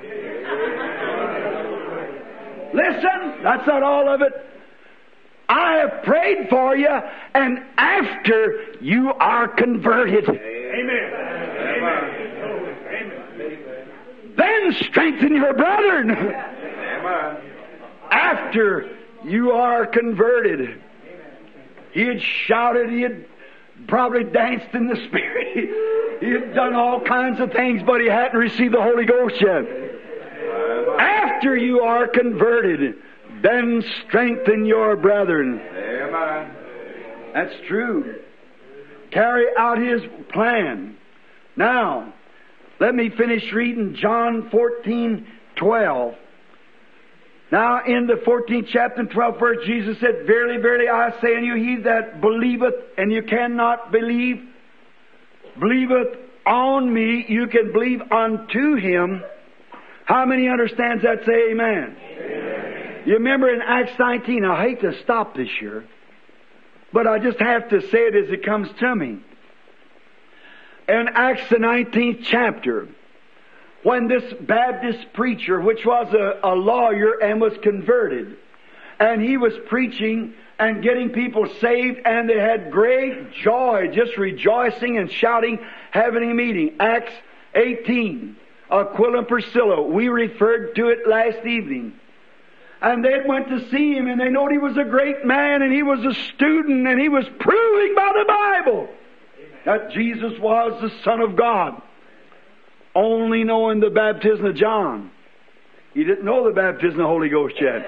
Listen, that's not all of it. I have prayed for you, and after you are converted. Amen. Amen. Then strengthen your brethren. Amen. After you are converted. He had shouted, he had probably danced in the Spirit. He had done all kinds of things, but he hadn't received the Holy Ghost yet. After you are converted, then strengthen your brethren. Amen. That's true. Carry out His plan. Now, let me finish reading John fourteen twelve. Now, in the fourteenth chapter and twelfth verse, Jesus said, "Verily, verily, I say unto you, he that believeth, and you cannot believe, believeth on me, you can believe unto him." How many understands that? Say amen. Amen. You remember in Acts nineteen, I hate to stop this year, but I just have to say it as it comes to me. In Acts the nineteenth chapter, when this Baptist preacher, which was a, a lawyer and was converted, and he was preaching and getting people saved, and they had great joy, just rejoicing and shouting, having a meeting. Acts eighteen, Aquila and Priscilla, we referred to it last evening. And they went to see him, and they knowed he was a great man, and he was a student, and he was proving by the Bible that Jesus was the Son of God. Only knowing the baptism of John. He didn't know the baptism of the Holy Ghost yet.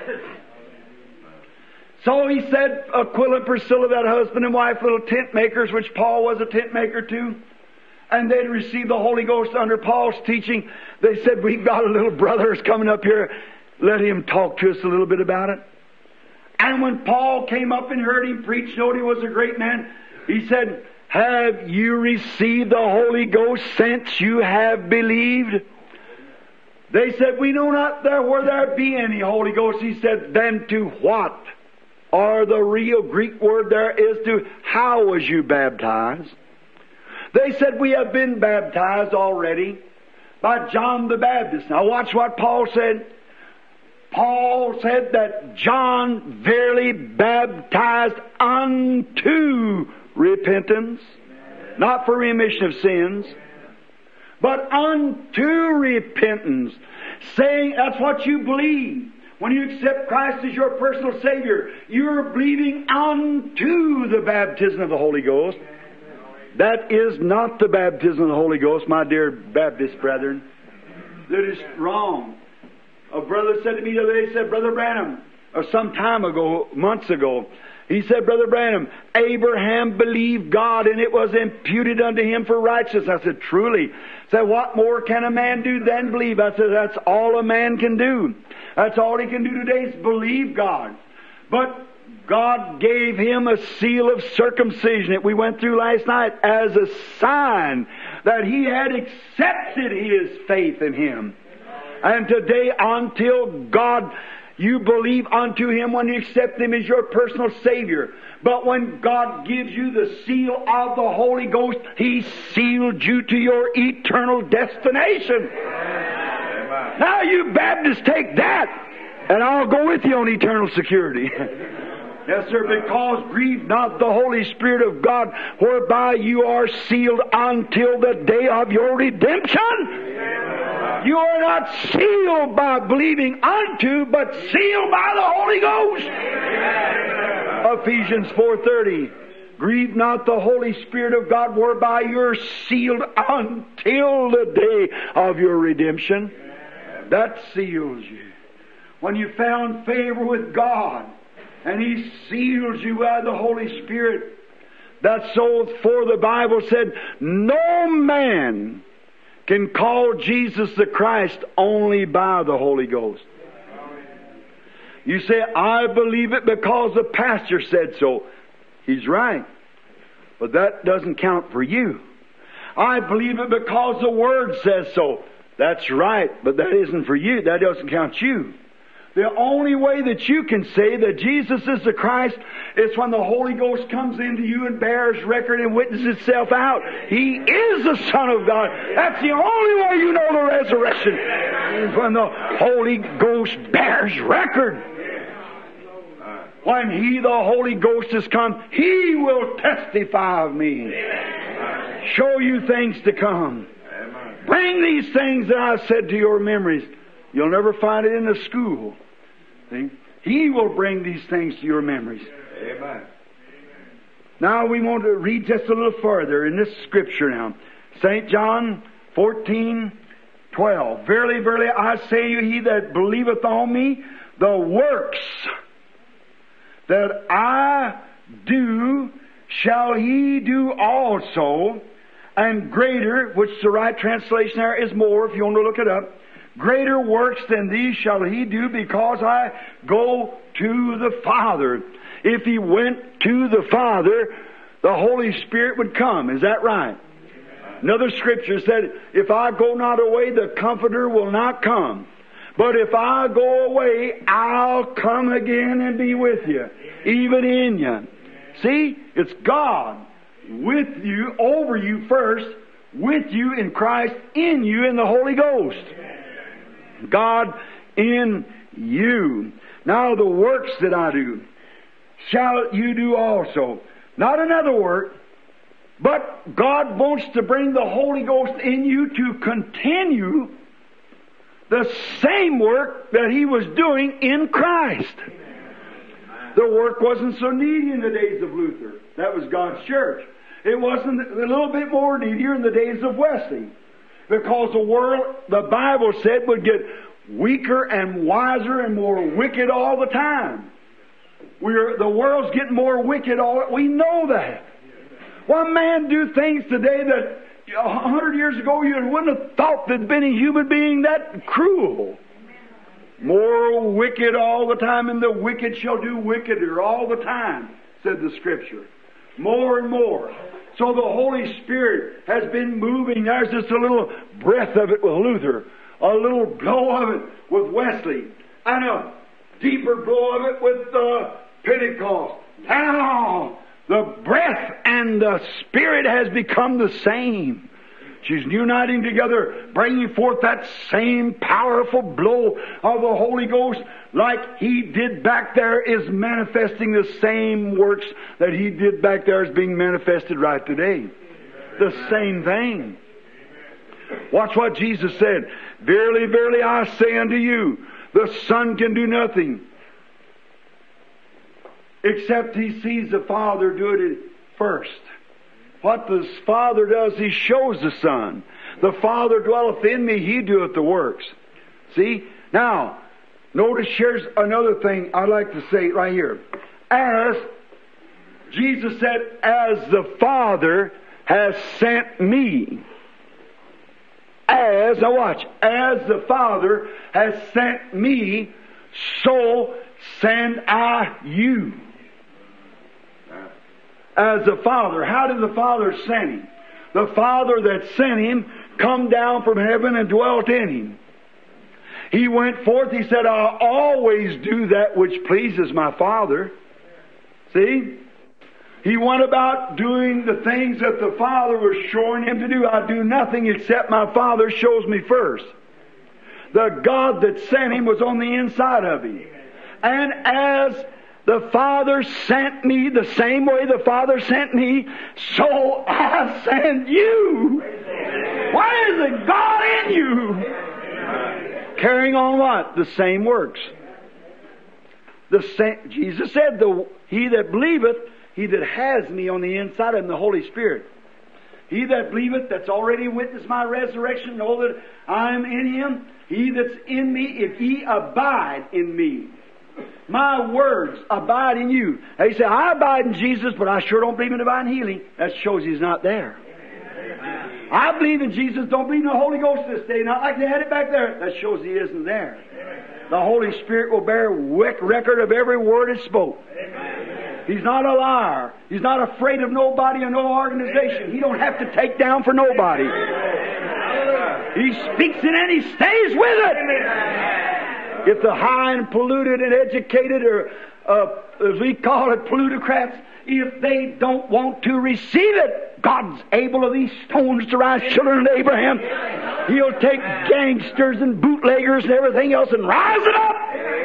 So he said, Aquila and Priscilla, that husband and wife, little tent makers, which Paul was a tent maker too, and they'd received the Holy Ghost under Paul's teaching. They said, "We've got a little brother who's coming up here. Let him talk to us a little bit about it." And when Paul came up and heard him preach, knowed he was a great man, he said, "Have you received the Holy Ghost since you have believed?" They said, "We know not there where there be any Holy Ghost." He said, "Then to what?" Or the real Greek word there is to, "How was you baptized?" They said, "We have been baptized already by John the Baptist." Now watch what Paul said. Paul said that John verily baptized unto repentance, not for remission of sins, but unto repentance, saying that's what you believe. When you accept Christ as your personal Savior, you're believing unto the baptism of the Holy Ghost. That is not the baptism of the Holy Ghost, my dear Baptist brethren. That is wrong. A brother said to me the other day, he said, "Brother Branham," or some time ago, months ago, he said, "Brother Branham, Abraham believed God, and it was imputed unto him for righteousness." I said, "Truly?" He said, "What more can a man do than believe?" I said, "That's all a man can do. That's all he can do today is believe God." But God gave him a seal of circumcision that we went through last night as a sign that he had accepted his faith in Him. And today, until God, you believe unto Him when you accept Him as your personal Savior. But when God gives you the seal of the Holy Ghost, He sealed you to your eternal destination. Amen. Now you Baptists take that, and I'll go with you on eternal security. Yes, sir, because grieve not the Holy Spirit of God, whereby you are sealed until the day of your redemption. Amen. You are not sealed by believing unto, but sealed by the Holy Ghost. Amen. Ephesians four thirty. Grieve not the Holy Spirit of God, whereby you're sealed until the day of your redemption. Amen. That seals you. When you found favor with God, and He seals you by the Holy Spirit. That's so, for the Bible said, no man can call Jesus the Christ only by the Holy Ghost. You say, I believe it because the pastor said so. He's right. But that doesn't count for you. I believe it because the Word says so. That's right, but that isn't for you. That doesn't count you. The only way that you can say that Jesus is the Christ is when the Holy Ghost comes into you and bears record and witnesses itself out. He is the Son of God. That's the only way you know the resurrection, is when the Holy Ghost bears record. When He, the Holy Ghost, has come, He will testify of me. Show you things to come. Bring these things that I said to your memories. You'll never find it in the school. See? He will bring these things to your memories. Amen. Now we want to read just a little further in this scripture now. Saint John fourteen twelve. Verily, verily, I say to you, he that believeth on me, the works that I do shall he do also, and greater, which the right translation there is more, if you want to look it up. Greater works than these shall he do, because I go to the Father. If he went to the Father, the Holy Spirit would come. Is that right? Another scripture said, if I go not away, the Comforter will not come. But if I go away, I'll come again and be with you, even in you. See, it's God with you, over you first, with you in Christ, in you in the Holy Ghost. God in you. Now the works that I do shall you do also. Not another work, but God wants to bring the Holy Ghost in you to continue the same work that He was doing in Christ. The work wasn't so needy in the days of Luther. That was God's church. It wasn't a little bit more needier in the days of Wesley. Because the world, the Bible said, would get weaker and wiser and more wicked all the time. We're, the world's getting more wicked all, we know that. One man do things today that a hundred years ago you wouldn't have thought there'd been a human being that cruel. More wicked all the time, and the wicked shall do wickeder all the time, said the Scripture. More and more. So the Holy Spirit has been moving. There's just a little breath of it with Luther, a little blow of it with Wesley, and a deeper blow of it with uh, Pentecost. Now, the breath and the Spirit has become the same. She's uniting together, bringing forth that same powerful blow of the Holy Ghost, like He did back there, is manifesting the same works that He did back there is being manifested right today. The same thing. Watch what Jesus said. Verily, verily, I say unto you, the Son can do nothing except He sees the Father do it first. What the Father does, He shows the Son. The Father dwelleth in me, He doeth the works. See? Now, notice here's another thing I'd like to say right here. As Jesus said, as the Father has sent me. As, now watch, as the Father has sent me, so send I you. As the Father. How did the Father send Him? The Father that sent Him come down from heaven and dwelt in Him. He went forth, He said, I always do that which pleases my Father. See? He went about doing the things that the Father was showing Him to do. I do nothing except my Father shows me first. The God that sent Him was on the inside of Him. And as the Father sent me the same way the Father sent me, so I send you. What is it? God in you. Carrying on what? The same works. The same, Jesus said, the, He that believeth, he that has me on the inside of him, the Holy Spirit. He that believeth, that's already witnessed my resurrection, know that I am in him. He that's in me, if ye abide in me. my words abide in you. They say, I abide in Jesus, but I sure don't believe in divine healing. That shows He's not there. Amen. I believe in Jesus, don't believe in the Holy Ghost this day, not like they had it back there. That shows He isn't there. Amen. The Holy Spirit will bear record of every word He spoke. Amen. He's not a liar. He's not afraid of nobody or no organization. Amen. He don't have to take down for nobody. Amen. He speaks it and He stays with it. Amen. If the high and polluted and educated, or uh, as we call it, plutocrats, if they don't want to receive it, God's able of these stones to rise children of Abraham. He'll take gangsters and bootleggers and everything else and rise it up.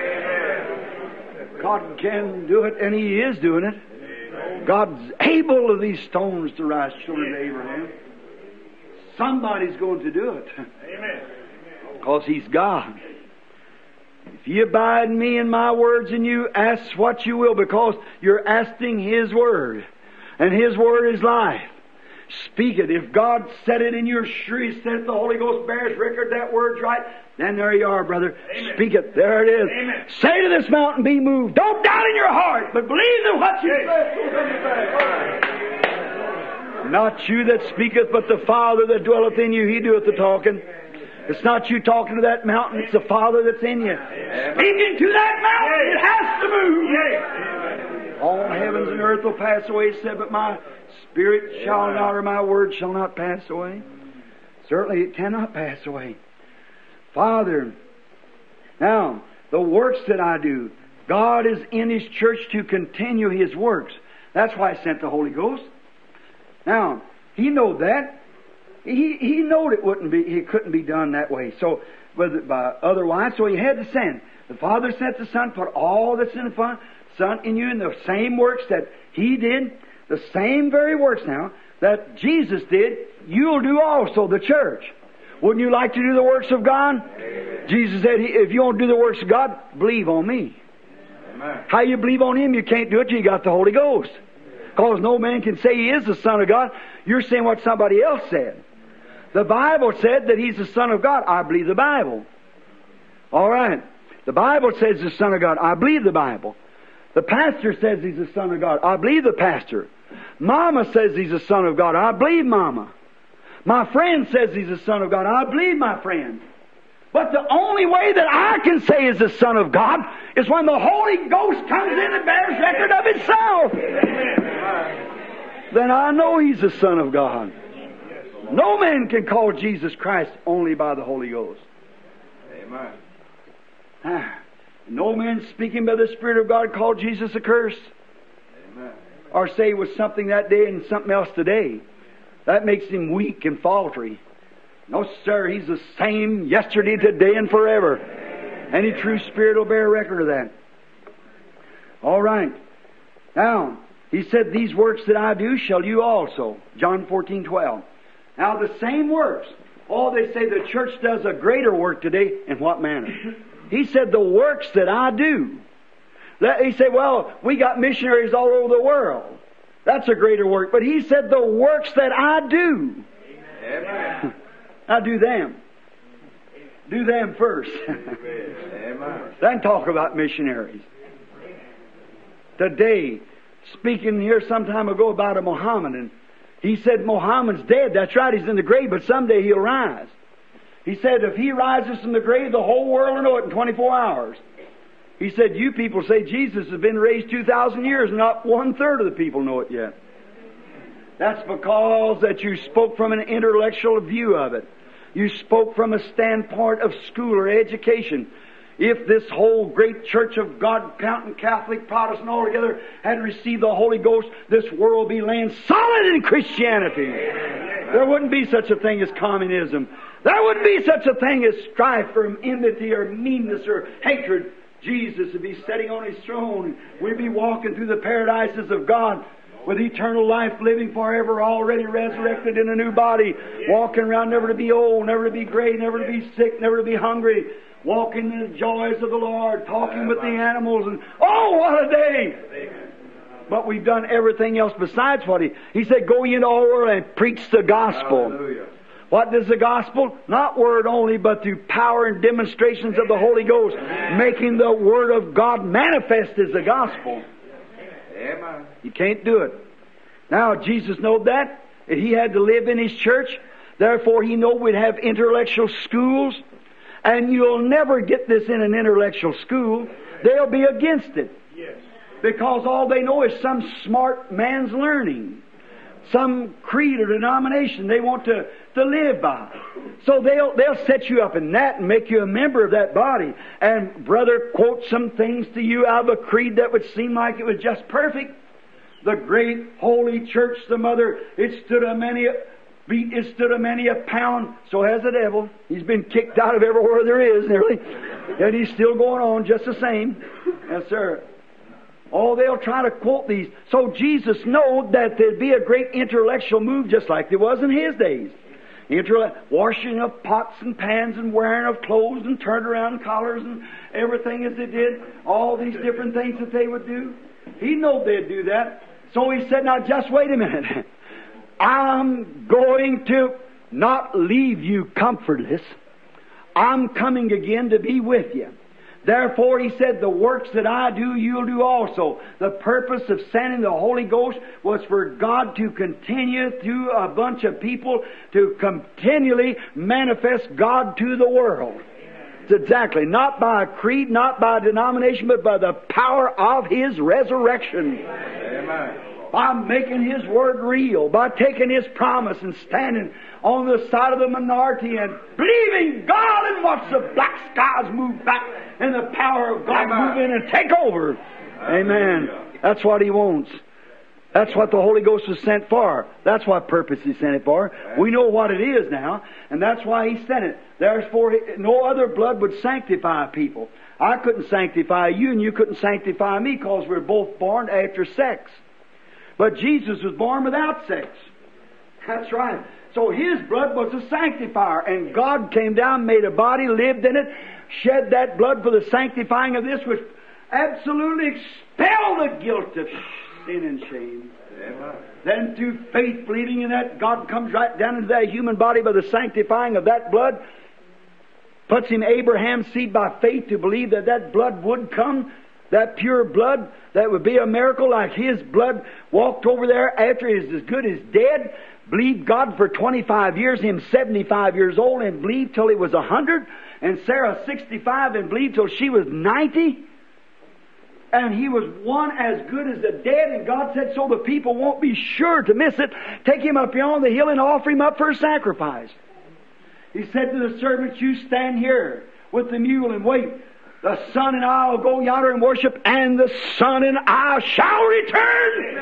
God can do it, and He is doing it. God's able of these stones to rise children of Abraham. Somebody's going to do it. Because He's God. If you abide in Me and My words in you, ask what you will, because you're asking His Word. And His Word is life. Speak it. If God said it in your sure He said it, the Holy Ghost bears record that word's right, then there you are, brother. Amen. Speak it. There it is. Amen. Say to this mountain, be moved. Don't doubt in your heart, but believe in what you say. Not you that speaketh, but the Father that dwelleth in you. He doeth the talking. It's not you talking to that mountain, it's the Father that's in you. Amen. Speaking to that mountain, it has to move. Amen. All heavens and earth will pass away, said, but my Spirit shall not, or my word shall not pass away. Certainly it cannot pass away. Father, now, the works that I do, God is in His church to continue His works. That's why He sent the Holy Ghost. Now, He knowed that. He he knowed it wouldn't be, it couldn't be done that way. So, but by otherwise, so He had to send. The Father sent the Son, put all that's in the Son in you, in the same works that He did, the same very works now that Jesus did, you'll do also, the church. Wouldn't you like to do the works of God? Amen. Jesus said, if you want to do the works of God, believe on Me. Amen. How you believe on Him? You can't do it till you got the Holy Ghost. Because no man can say He is the Son of God. You're saying what somebody else said. The Bible said that He's the Son of God. I believe the Bible. All right. The Bible says He's the Son of God. I believe the Bible. The pastor says He's the Son of God. I believe the pastor. Mama says He's the Son of God. I believe Mama. My friend says He's the Son of God. I believe my friend. But the only way that I can say He's the Son of God is when the Holy Ghost comes in and bears record of Himself. Then I know He's the Son of God. No man can call Jesus Christ only by the Holy Ghost. Amen. Ah, no man speaking by the Spirit of God called Jesus a curse. Amen. Or say it was something that day and something else today. That makes him weak and faltery. No, sir, He's the same yesterday, today, and forever. Any true Spirit will bear record of that. All right. Now, He said, these works that I do shall you also. John fourteen twelve. Now, the same works. Oh, they say the church does a greater work today. In what manner? He said, the works that I do. He said, well, we got missionaries all over the world. That's a greater work. But He said, the works that I do. Amen. I do them. Do them first. Amen. Then talk about missionaries. Today, speaking here some time ago about a Mohammedan, he said Muhammad's dead. That's right, he's in the grave, but someday he'll rise. He said if he rises from the grave, the whole world will know it in twenty-four hours. He said, you people say Jesus has been raised two thousand years, and not one-third of the people know it yet. That's because that you spoke from an intellectual view of it. You spoke from a standpoint of school or education. If this whole great church of God, counting Catholic, Protestant all together, had received the Holy Ghost, this world would be laying solid in Christianity. There wouldn't be such a thing as communism. There wouldn't be such a thing as strife or enmity or meanness or hatred. Jesus would be sitting on His throne. We'd be walking through the paradises of God with eternal life, living forever, already resurrected in a new body, walking around never to be old, never to be gray, never to be sick, never to be hungry, walking in the joys of the Lord, talking with the animals, and oh, what a day! But we've done everything else besides what He... He said, go ye into all the world and preach the gospel. Hallelujah. What does the gospel? Not word only, but through power and demonstrations of the Holy Ghost, making the Word of God manifest as the gospel. Amen. You can't do it. Now, Jesus knew that. He had to live in His church. Therefore, He knew we'd have intellectual schools. And you'll never get this in an intellectual school. They'll be against it. Yes. Because all they know is some smart man's learning. Some creed or denomination they want to, to live by. So they'll, they'll set you up in that and make you a member of that body. And brother quote some things to you out of a creed that would seem like it was just perfect. The great holy church, the mother, it stood a many a beat, it stood a many a pound. So has the devil. He's been kicked out of everywhere there is, nearly. And he's still going on just the same. Yes, sir. Oh, they'll try to quote these. So Jesus knew that there'd be a great intellectual move just like there was in His days. Intellect, washing of pots and pans and wearing of clothes and turn around collars and everything as they did. All these different things that they would do. He knew they'd do that. So He said, now just wait a minute. I'm going to not leave you comfortless. I'm coming again to be with you. Therefore, He said, the works that I do, you'll do also. The purpose of sending the Holy Ghost was for God to continue through a bunch of people to continually manifest God to the world. It's exactly. Not by a creed, not by a denomination, but by the power of His resurrection. Amen. By making His Word real, by taking His promise and standing on the side of the minority and believing God and watch the black skies move back and the power of God Amen. move in and take over. Amen. That's what He wants. That's what the Holy Ghost was sent for. That's what purpose He sent it for. We know what it is now, and that's why He sent it. Therefore, no other blood would sanctify people. I couldn't sanctify you, and you couldn't sanctify me because we're both born after sex. But Jesus was born without sex. That's right. So His blood was a sanctifier. And God came down, made a body, lived in it, shed that blood for the sanctifying of this, which absolutely expelled the guilt of sin and shame. Amen. Then through faith, believing in that, God comes right down into that human body by the sanctifying of that blood, puts him Abraham's seed by faith to believe that that blood would come. That pure blood, that would be a miracle, like His blood walked over there after He was as good as dead, believed God for twenty-five years, him seventy-five years old, and believed till he was one hundred, and Sarah sixty-five, and believed till she was ninety. And he was one as good as the dead, and God said, so the people won't be sure to miss it. Take him up beyond the hill and offer him up for a sacrifice. He said to the servants, you stand here with the mule and wait. The Son and I will go yonder and worship, and the Son and I shall return.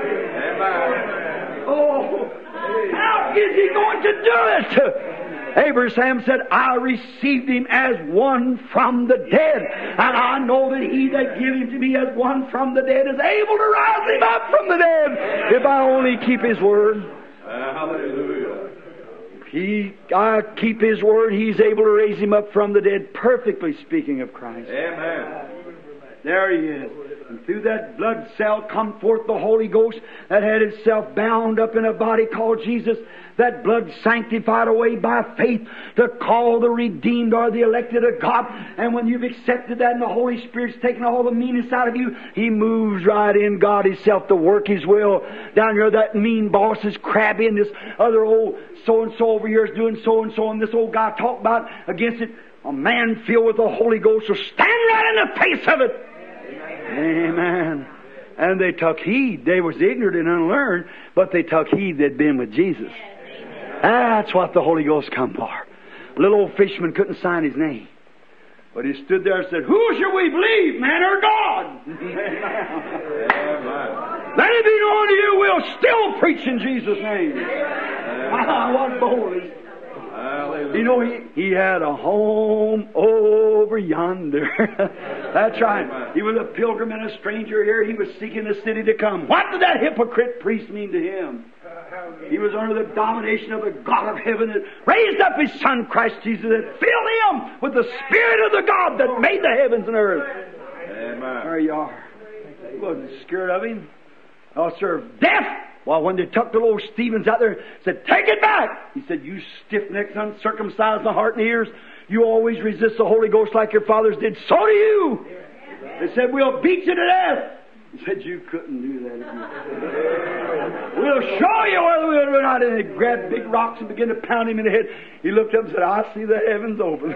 Amen. Oh, how is He going to do it? Abraham said, I received him as one from the dead, and I know that He that gave him to me as one from the dead is able to rise him up from the dead, if I only keep His word. Hallelujah. He, I keep His word, He's able to raise him up from the dead, perfectly speaking of Christ. Amen. There He is. And through that blood cell come forth the Holy Ghost that had itself bound up in a body called Jesus. That blood sanctified away by faith to call the redeemed or the elected of God. And when you've accepted that and the Holy Spirit's taken all the meanness out of you, He moves right in God Himself to work His will. Down here that mean boss is crabby, and this other old so-and-so over here is doing so-and-so, and this old guy talked about against it. A man filled with the Holy Ghost will stand right in the face of it. Amen. And they took heed. They was ignorant and unlearned, but they took heed they'd been with Jesus. That's what the Holy Ghost come for. Little old fisherman couldn't sign his name, but he stood there and said, who shall we believe, man or God? Let it be known to you, we'll still preach in Jesus' name. Ah, what boldness. Hallelujah. You know, he, he had a home over yonder. That's right. He was a pilgrim and a stranger here. He was seeking the city to come. What did that hypocrite priest mean to him? He was under the domination of the God of heaven that raised up His Son, Christ Jesus, that filled him with the Spirit of the God that made the heavens and earth. Amen. There you are. He wasn't scared of Him. I'll serve death Well, when they took the little Stevens out there, said, take it back. He said, you stiff-necked, uncircumcised in heart and ears, you always resist the Holy Ghost like your fathers did. So do you. They said, we'll beat you to death. He said, you couldn't do that. We'll show you whether we will or not. And they grabbed big rocks and began to pound him in the head. He looked up and said, I see the heavens open.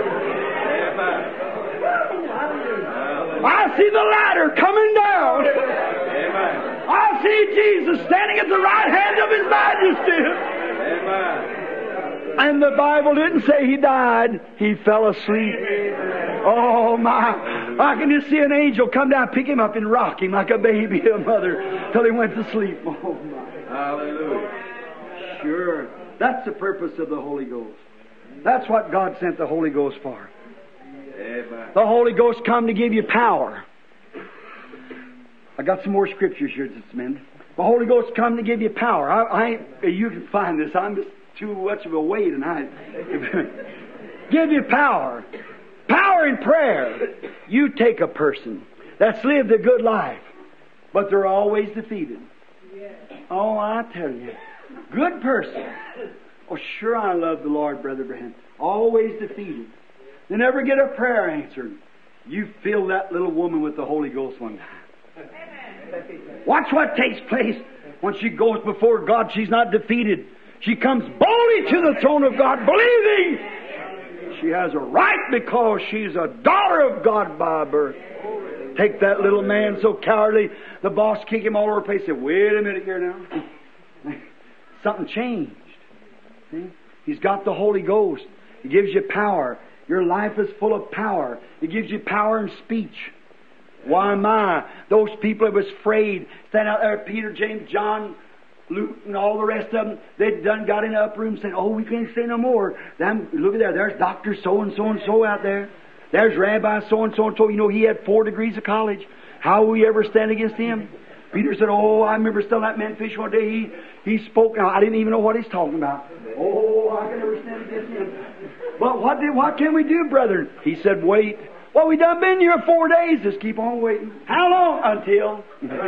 I see the ladder coming down. I see Jesus standing at the right hand of His Majesty. And the Bible didn't say He died. He fell asleep. Oh my. I can just see an angel come down, pick him up and rock him like a baby, a mother, till he went to sleep. Oh my. Hallelujah. Sure. That's the purpose of the Holy Ghost. That's what God sent the Holy Ghost for. Amen. The Holy Ghost come to give you power. I got some more scriptures here this minute. The Holy Ghost come to give you power. I, I you can find this. I'm just too much of a way tonight. Give you power. Power in prayer. You take a person that's lived a good life, but they're always defeated. Oh, I tell you. Good person. Oh, sure I love the Lord, Brother Branham. Always defeated. They never get a prayer answered. You fill that little woman with the Holy Ghost one time. Watch what takes place when she goes before God. She's not defeated. She comes boldly to the throne of God, believing she has a right because she's a daughter of God by birth. Take that little man so cowardly, the boss kicked him all over the place. Said, wait a minute here now. Something changed. See? He's got the Holy Ghost. He gives you power. Your life is full of power. It gives you power in speech. Why my? Those people that was afraid, stand out there, Peter, James, John, Luke, and all the rest of them, they'd done got in the upper room and said, oh, we can't say no more. Them, look at there, there's Doctor so-and-so and so out there. There's Rabbi so-and-so and so. You know, he had four degrees of college. How will we ever stand against him? Peter said, oh, I remember still that man fish one day. He, he spoke. Now, I didn't even know what he's talking about. Oh, I can never stand against him. But what did, what can we do, brethren? He said, wait. Well, we done been here four days. Just keep on waiting. How long? Until.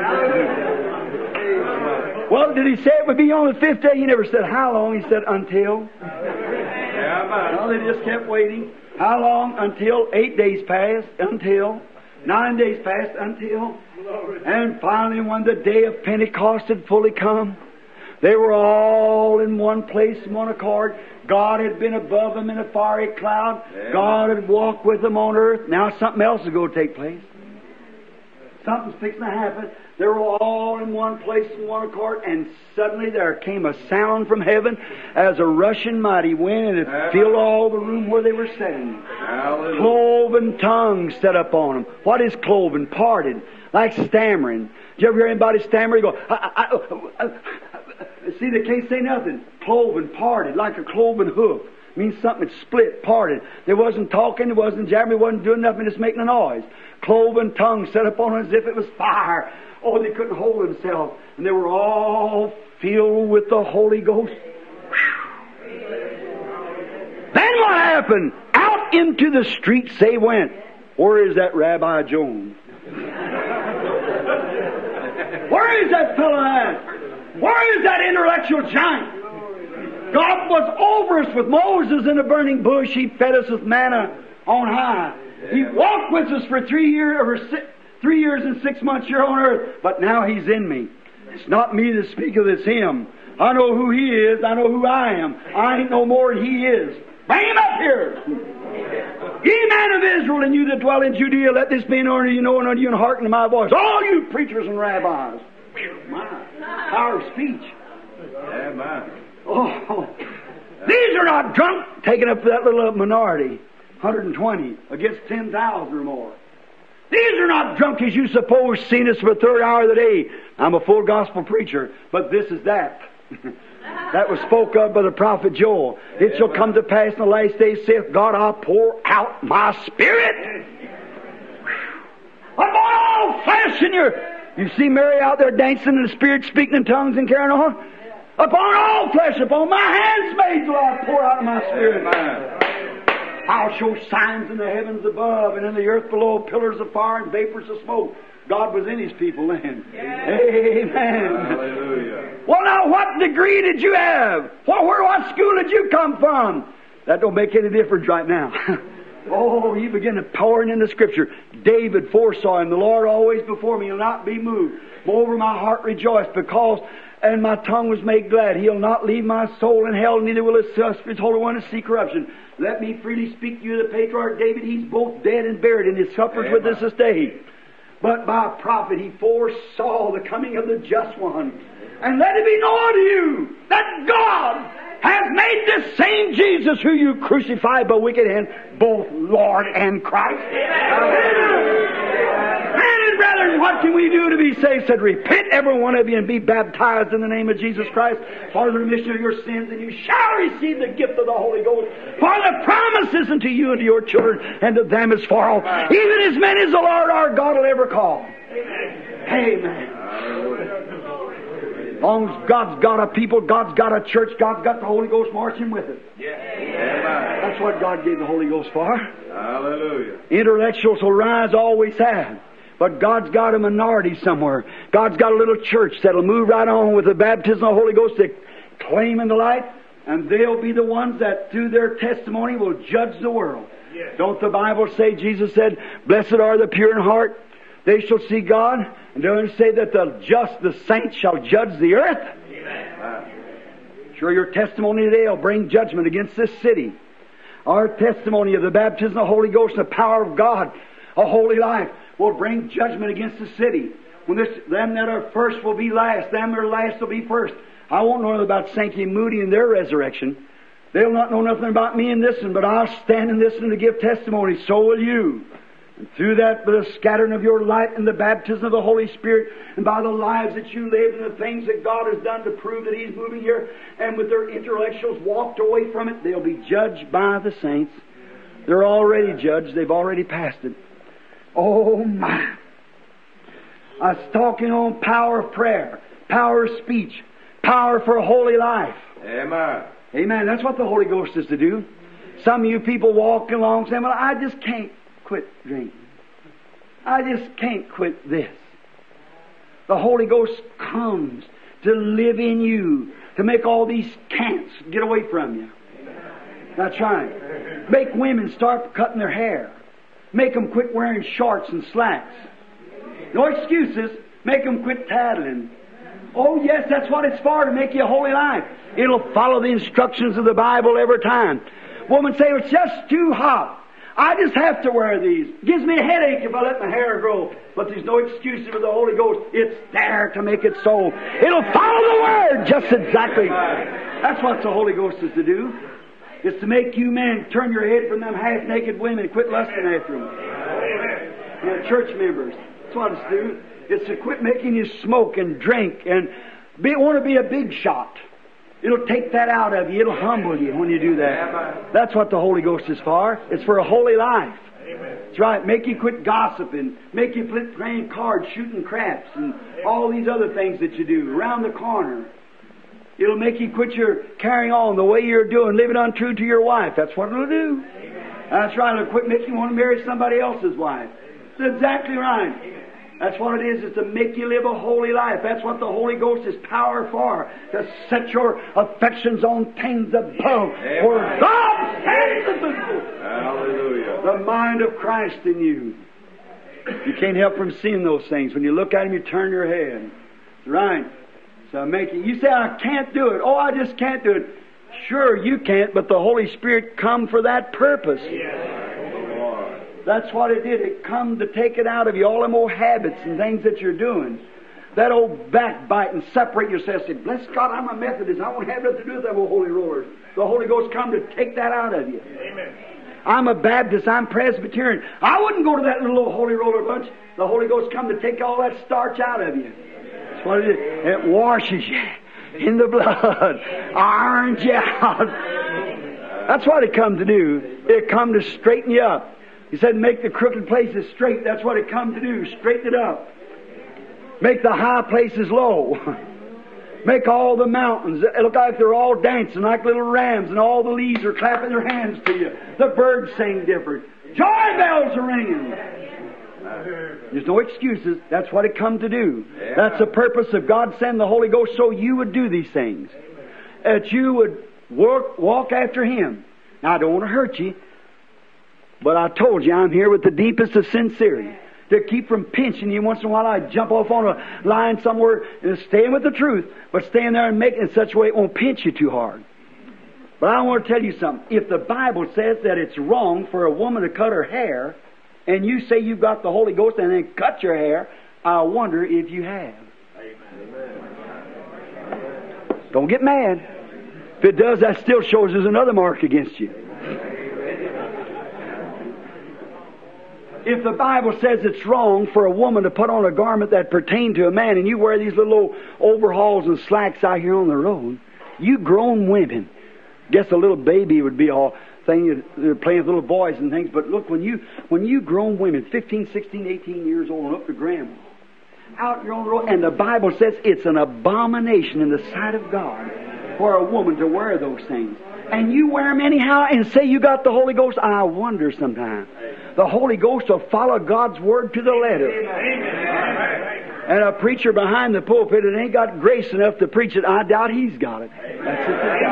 Well, did he say it would be on the fifth day? He never said how long. He said until. Well, they just kept waiting. How long? Until. Eight days passed. Until. Nine days passed. Until. And finally, when the day of Pentecost had fully come, they were all in one place, in one accord. God had been above them in a fiery cloud. Amen. God had walked with them on earth. Now something else is going to take place. Something's fixing to happen. They were all in one place, in one accord, and suddenly there came a sound from heaven as a rushing mighty wind, and it Amen. Filled all the room where they were sitting. Hallelujah. Cloven tongues set up on them. What is cloven? Parted. Like stammering. Did you ever hear anybody stammer? You go, I, I, I, I, see, they can't say nothing. Cloven, parted, like a cloven hoof. Means something that's split, parted. They wasn't talking, they wasn't jabbering, they wasn't doing nothing, just making a noise. Cloven tongues set upon them as if it was fire. Oh, they couldn't hold themselves. And they were all filled with the Holy Ghost. Whew. Then what happened? Out into the streets they went. Where is that Rabbi Jones? Where is that fellow at? Where is that intellectual giant? God was over us with Moses in a burning bush. He fed us with manna on high. He walked with us for three years, or six, three years and six months here on earth. But now He's in me. It's not me to speak of, it's Him. I know who He is. I know who I am. I ain't no more than He is. Bring Him up here. Ye men of Israel, and you that dwell in Judea, let this be known to you, know, and unto you, and hearken to my voice. All you preachers and rabbis. My power of speech. Amen. Oh, these are not drunk, taken up that little minority, one hundred twenty against ten thousand or more. These are not drunk as you suppose, seen us for the third hour of the day. I'm a full gospel preacher, but this is that. That was spoke of by the prophet Joel. It shall come to pass in the last days, saith God, I'll pour out my Spirit upon all flesh. And your, you see Mary out there dancing in the Spirit, speaking in tongues and carrying on. Upon all flesh, upon my handsmaids will I pour out my Spirit. I'll show signs in the heavens above and in the earth below, pillars of fire and vapors of smoke. God was in His people then. Amen. Hallelujah. Well, now, what degree did you have? Well, where, what school did you come from? That don't make any difference right now. Oh, you begin to pouring into Scripture. David foresaw Him, the Lord always before me, He'll not be moved. Moreover, my heart rejoiced because, and my tongue was made glad. He'll not leave my soul in hell, neither will His, his Holy One to see corruption. Let me freely speak to you of the patriarch David. He's both dead and buried, and His suffers with us this day. But by a prophet He foresaw the coming of the just one. And let it be known to you that God has made this same Jesus who you crucified by wicked hands, both Lord and Christ. Men and brethren, what can we do to be saved? Said, repent every one of you and be baptized in the name of Jesus Christ for the remission of your sins, and you shall receive the gift of the Holy Ghost. For the promise is unto you and to your children and to them is for all, even as many as the Lord our God will ever call. Amen. Amen. As long as God's got a people, God's got a church, God's got the Holy Ghost marching with it. Yeah. That's what God gave the Holy Ghost for. Hallelujah. Intellectuals will rise, always have. But God's got a minority somewhere. God's got a little church that'll move right on with the baptism of the Holy Ghost to claim in the light. And they'll be the ones that through their testimony will judge the world. Yes. Don't the Bible say, Jesus said, blessed are the pure in heart, they shall see God. And don't it say that the just, the saints shall judge the earth? Amen. Sure, your testimony today will bring judgment against this city. Our testimony of the baptism of the Holy Ghost and the power of God, a holy life, will bring judgment against the city. When this, them that are first will be last, them that are last will be first. I won't know about Sankey and Moody and their resurrection. They'll not know nothing about me in this one, but I'll stand in this one to give testimony. So will you. And through that, by the scattering of your light and the baptism of the Holy Spirit, and by the lives that you live and the things that God has done to prove that He's moving here, and with their intellectuals walked away from it, they'll be judged by the saints. They're already judged. They've already passed it. Oh my! I was talking on power of prayer, power of speech, power for a holy life. Amen. Amen. That's what the Holy Ghost is to do. Some of you people walking along saying, well, I just can't quit drinking. I just can't quit this. The Holy Ghost comes to live in you, to make all these can'ts get away from you. That's right. Make women start cutting their hair. Make them quit wearing shorts and slacks. No excuses. Make them quit tattling. Oh yes, that's what it's for, to make you a holy life. It'll follow the instructions of the Bible every time. Woman say, it's just too hot. I just have to wear these. Gives me a headache if I let my hair grow. But there's no excuses for the Holy Ghost. It's there to make it so. It'll follow the Word just exactly. That's what the Holy Ghost is to do. It's to make you men turn your head from them half-naked women and quit lusting after them. And church members. That's what it's to do. It's to quit making you smoke and drink and be, want to be a big shot. It'll take that out of you. It'll humble you when you do that. That's what the Holy Ghost is for. It's for a holy life. That's right. Make you quit gossiping. Make you quit playing cards, shooting craps, and all these other things that you do around the corner. It'll make you quit your carrying on the way you're doing, living untrue to your wife. That's what it'll do. That's right. It'll quit making you want to marry somebody else's wife. That's exactly right. That's what it is, is to make you live a holy life. That's what the Holy Ghost is power for. To set your affections on things above. Where God stands the visible. Hallelujah. The mind of Christ in you. You can't help from seeing those things. When you look at Him, you turn your head. Right. So make it. You say, I can't do it. Oh, I just can't do it. Sure, you can't, but the Holy Spirit come for that purpose. Yeah. That's what it did. It come to take it out of you, all them old habits and things that you're doing. That old backbite and separate yourself. Say, bless God, I'm a Methodist. I won't have nothing to do with them old holy rollers. The Holy Ghost come to take that out of you. Amen. I'm a Baptist. I'm Presbyterian. I wouldn't go to that little old holy roller bunch. The Holy Ghost come to take all that starch out of you. That's what it is. It washes you in the blood. Irons you out. That's what it come to do. It come to straighten you up. He said, make the crooked places straight. That's what it come to do. Straighten it up. Make the high places low. Make all the mountains. It look like they're all dancing like little rams, and all the leaves are clapping their hands to you. The birds sing different. Joy bells are ringing. There's no excuses. That's what it come to do. That's the purpose of God sending the Holy Ghost, so you would do these things. That you would work, walk after Him. Now, I don't want to hurt you, but I told you I'm here with the deepest of sincerity. To keep from pinching you once in a while, I jump off on a line somewhere and staying with the truth, but staying there and make it in such a way it won't pinch you too hard. But I want to tell you something. If the Bible says that it's wrong for a woman to cut her hair, and you say you've got the Holy Ghost and then cut your hair, I wonder if you have. Amen. Don't get mad. If it does, that still shows there's another mark against you. If the Bible says it's wrong for a woman to put on a garment that pertained to a man, and you wear these little old overalls and slacks out here on the road, you grown women, guess a little baby would be all thing, they're playing with little boys and things, but look, when you when you grown women, fifteen, sixteen, eighteen years old and up to grandma, out here on the road, and the Bible says it's an abomination in the sight of God for a woman to wear those things. And you wear them anyhow and say you got the Holy Ghost. I wonder sometimes. The Holy Ghost will follow God's Word to the letter. Amen. And a preacher behind the pulpit that ain't got grace enough to preach it, I doubt he's got it. That's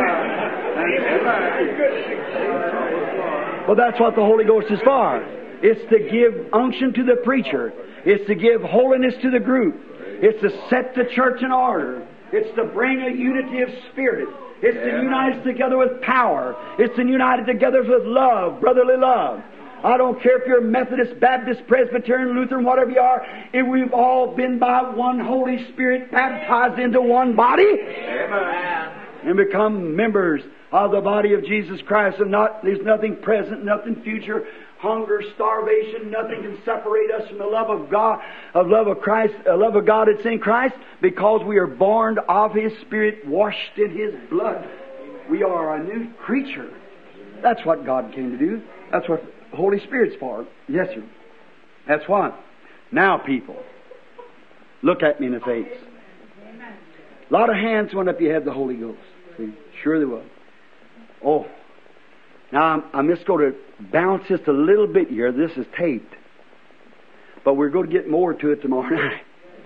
it. Well, that's what the Holy Ghost is for. It's to give unction to the preacher. It's to give holiness to the group. It's to set the church in order. It's to bring a unity of spirit. It's to unite us together with power. It's to unite us together with love, brotherly love. I don't care if you're Methodist, Baptist, Presbyterian, Lutheran, whatever you are. If we've all been by one Holy Spirit baptized into one body, Amen. And become members of the body of Jesus Christ. And not there's nothing present, nothing future, hunger, starvation, nothing can separate us from the love of God, of love of Christ, a love of God that's in Christ, because we are born of His Spirit, washed in His blood. We are a new creature. That's what God came to do. That's what the Holy Spirit's for. Yes, sir. That's what. Now, people, look at me in the face. A lot of hands went up. You had the Holy Ghost. See? Sure they will. Oh. Now, I'm just going to bounce just a little bit here. This is taped. But we're going to get more to it tomorrow night.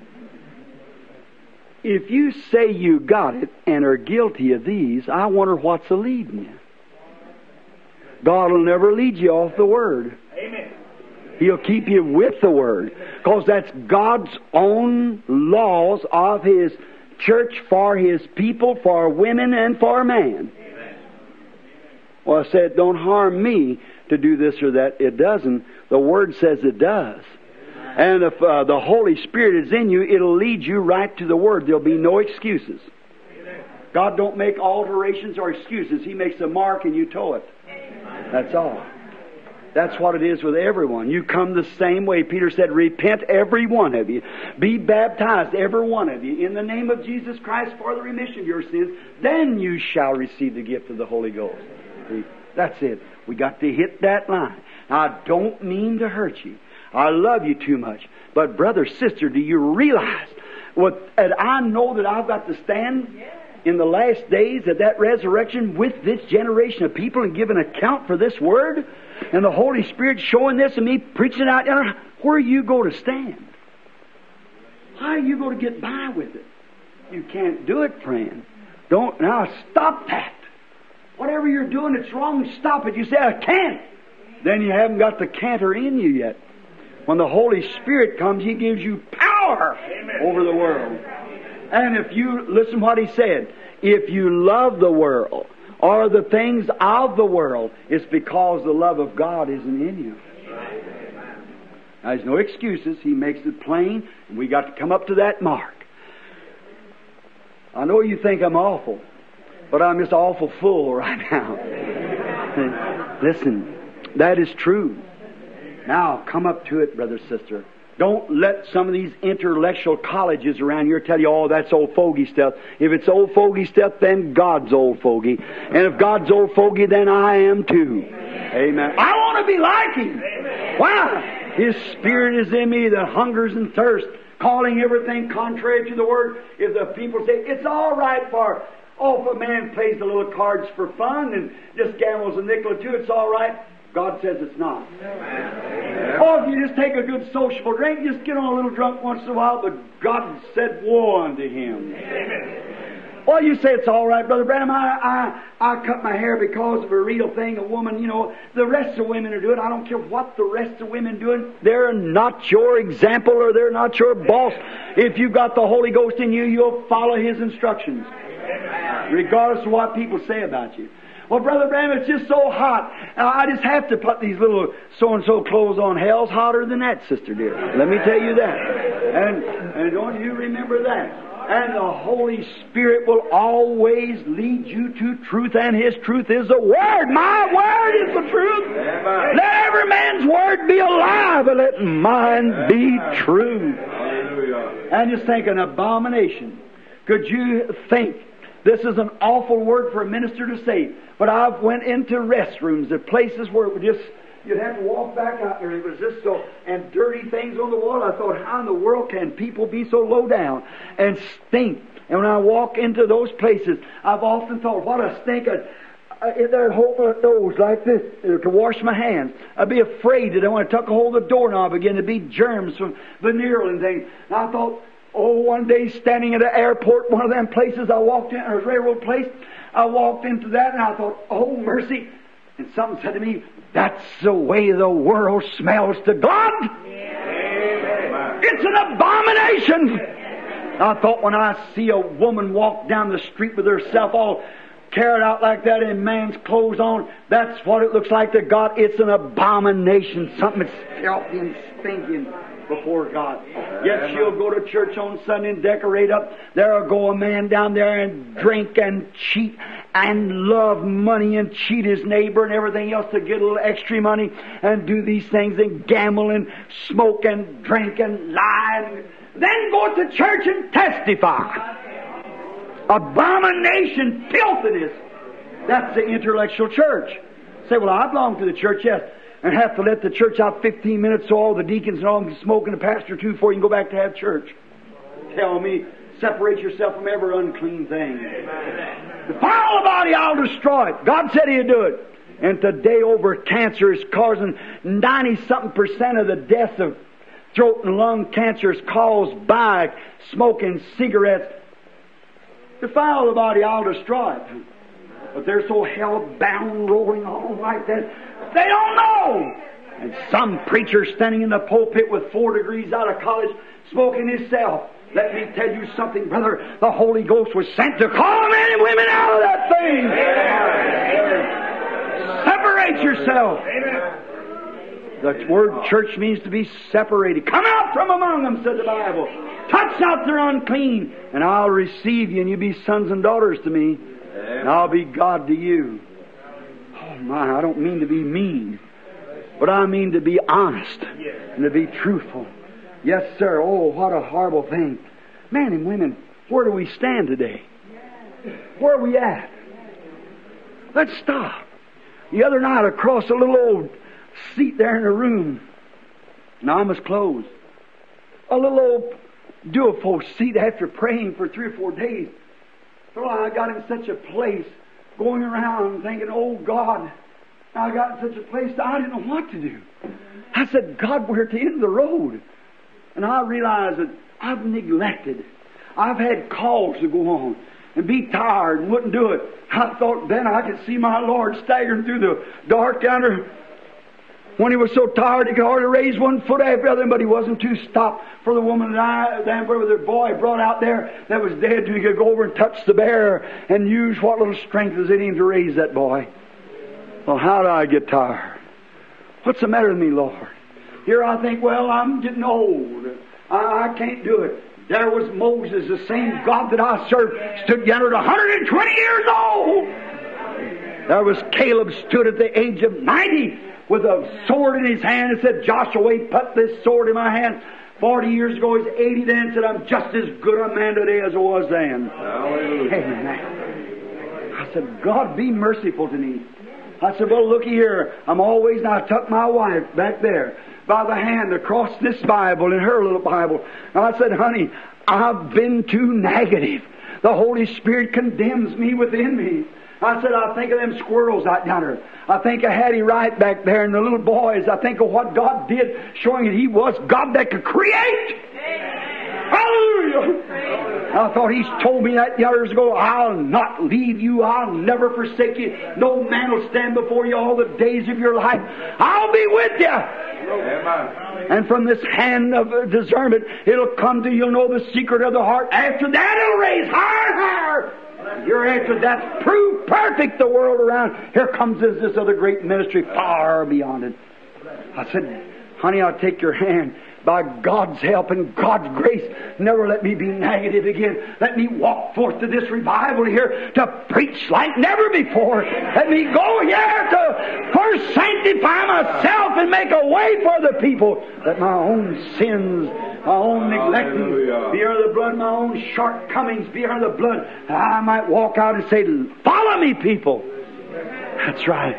If you say you got it and are guilty of these, I wonder what's leading you. God will never lead you off the Word. Amen. He'll keep you with the Word. Because that's God's own laws of His church for His people, for women, and for man. Amen. Well, I said, don't harm me to do this or that. It doesn't. The Word says it does. And if uh, the Holy Spirit is in you, it'll lead you right to the Word. There'll be no excuses. God don't make alterations or excuses. He makes a mark and you toe it. That's all. That's what it is with everyone. You come the same way. Peter said, repent every one of you. Be baptized every one of you in the name of Jesus Christ for the remission of your sins. Then you shall receive the gift of the Holy Ghost. See? That's it. We got to hit that line. Now, I don't mean to hurt you. I love you too much. But brother, sister, do you realize what, and I know that I've got to stand in the last days of that resurrection with this generation of people and give an account for this Word, and the Holy Spirit showing this and me preaching it out there, where are you going to stand? How are you going to get by with it? You can't do it, friend. Don't. Now stop that. Whatever you're doing that's wrong, stop it. You say, I can't. Then you haven't got the canter in you yet. When the Holy Spirit comes, He gives you power Amen. Over the world. And if you, listen what He said, if you love the world or the things of the world, it's because the love of God isn't in you. Now, there's no excuses. He makes it plain, and we got to come up to that mark. I know you think I'm awful, but I'm just awful full right now. Listen, that is true. Now, come up to it, brother, sister. Don't let some of these intellectual colleges around here tell you, oh, that's old fogey stuff. If it's old fogey stuff, then God's old fogey. And if God's old fogey, then I am too. Amen. Amen. I want to be like Him. Amen. Why? His Spirit is in me that hungers and thirsts calling everything contrary to the Word. If the people say, it's all right for, oh, if a man plays the little cards for fun and just gambles a nickel or two, it's all right. God says it's not. Amen. Or if you just take a good sociable drink, just get on a little drunk once in a while, but God said woe unto him. Amen. Well, you say it's all right, Brother Branham. I, I, I cut my hair because of a real thing. A woman, you know, the rest of women are doing. I don't care what the rest of women are doing. They're not your example or they're not your boss. If you've got the Holy Ghost in you, you'll follow His instructions, regardless of what people say about you. Well, Brother Branham, it's just so hot. I just have to put these little so-and-so clothes on. Hell's hotter than that, Sister dear. Let me tell you that. And, and don't you remember that. And the Holy Spirit will always lead you to truth, and His truth is the Word. My Word is the truth. Amen. Let every man's word be a lie, but let mine be true. Hallelujah. And just think, an abomination. Could you think, this is an awful word for a minister to say, but I've went into restrooms, the places where it would just, you'd have to walk back out there. It was just so, and dirty things on the wall. I thought, how in the world can people be so low down and stink? And when I walk into those places, I've often thought, what a stink. If they'd hold my nose like this to wash my hands, I'd be afraid that when I took a hold of the doorknob again, there'd be germs from venereal and things. And I thought, oh, one day standing at an airport, one of them places I walked in, or a railroad place, I walked into that and I thought, oh, mercy. And something said to me, that's the way the world smells to God. Amen. It's an abomination. I thought, when I see a woman walk down the street with herself all carried out like that in man's clothes on, that's what it looks like to God. It's an abomination. Something that's filthy and stinking before God. Yet she'll go to church on Sunday and decorate up. There'll go a man down there and drink and cheat and love money and cheat his neighbor and everything else to get a little extra money and do these things and gamble and smoke and drink and lie and then go to church and testify. Abomination, filthiness. That's the intellectual church. Say, well, I belong to the church, yes. And have to let the church out fifteen minutes so all the deacons and all can smoke and the pastor too before you can go back to have church. Tell me, separate yourself from every unclean thing. Defile the body, I'll destroy it. God said He'd do it. And today over cancer is causing ninety-something percent of the deaths of throat and lung cancer is caused by smoking cigarettes. Defile the body, I'll destroy it. But they're so hell-bound, rolling on like that, they don't know. And some preacher standing in the pulpit with four degrees out of college, smoking himself. Let me tell you something, brother. The Holy Ghost was sent to call men and women out of that thing. Amen. Separate yourself. Amen. The word church means to be separated. Come out from among them, said the Bible. Touch not their unclean, and I'll receive you, and you'll be sons and daughters to me. And I'll be God to you. Oh my, I don't mean to be mean, but I mean to be honest and to be truthful. Yes, sir. Oh, what a horrible thing. Men and women, where do we stand today? Where are we at? Let's stop. The other night across a little old seat there in the room, and I must close. A little old duophone seat after praying for three or four days. So I got in such a place, going around thinking, oh God, I got in such a place that I didn't know what to do. I said, God, we're at the end of the road. And I realized that I've neglected. I've had calls to go on and be tired and wouldn't do it. I thought then I could see my Lord staggering through the dark yonder. When He was so tired He could hardly raise one foot after the other, but He wasn't too stopped for the woman that I, that with her boy brought out there that was dead, He could go over and touch the bearer and use what little strength was in him to raise that boy. Well, how do I get tired? What's the matter with me, Lord? Here I think, well, I'm getting old. I, I can't do it. There was Moses, the same God that I served, stood yonder at one hundred twenty years old. There was Caleb, stood at the age of ninety with a sword in his hand and said, Joshua, put this sword in my hand. Forty years ago, he's eighty then, and said, I'm just as good a man today as I was then. Hallelujah. Amen. I said, God, be merciful to me. I said, well, looky here. I'm always, now I tuck my wife back there. by the hand across this Bible and her little Bible. And I said, honey, I've been too negative. The Holy Spirit condemns me within me. I said, I think of them squirrels out yonder. I think of Hattie Wright back there and the little boys. I think of what God did, showing that He was God that could create. Hallelujah! I thought He's told me that years ago. I'll not leave you. I'll never forsake you. No man will stand before you all the days of your life. I'll be with you. Amen. And from this hand of discernment, it'll come to you. You'll know the secret of the heart. After that, it'll raise higher and higher. You're after that. Prove perfect the world around. Here comes this, this other great ministry far beyond it. I said, honey, I'll take your hand. By God's help and God's grace, never let me be negative again. Let me walk forth to this revival here to preach like never before. Let me go here to first sanctify myself and make a way for the people. Let my own sins, my own neglecting be under the blood, my own shortcomings be under the blood. I might walk out and say, follow me, people. That's right.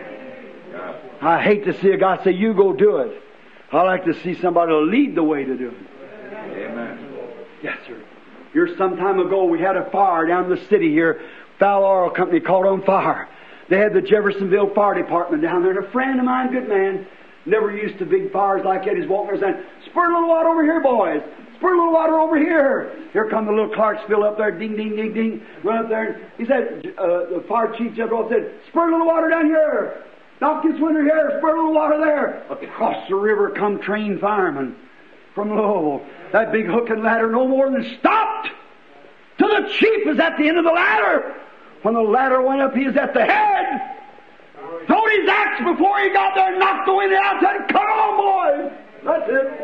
I hate to see a guy say, you go do it. I like to see somebody to lead the way to do it. Amen. Yes, sir. Here some time ago we had a fire down in the city here. Fowl Oil Company caught on fire. They had the Jeffersonville Fire Department down there. And a friend of mine, good man, never used to big fires like that. He's walking there saying, spurt a little water over here, boys. Spurt a little water over here. Here come the little Clarksville up there. Ding, ding, ding, ding. Run up there. He said, uh, the fire chief said, spurt a little water down here. Knock this window here, spurt a little water there. Across the river come trained firemen from Louisville. That big hook and ladder no more than stopped till the chief was at the end of the ladder. When the ladder went up, he was at the head. Throwed his axe before he got there, knocked the window out, said, come on, boys. That's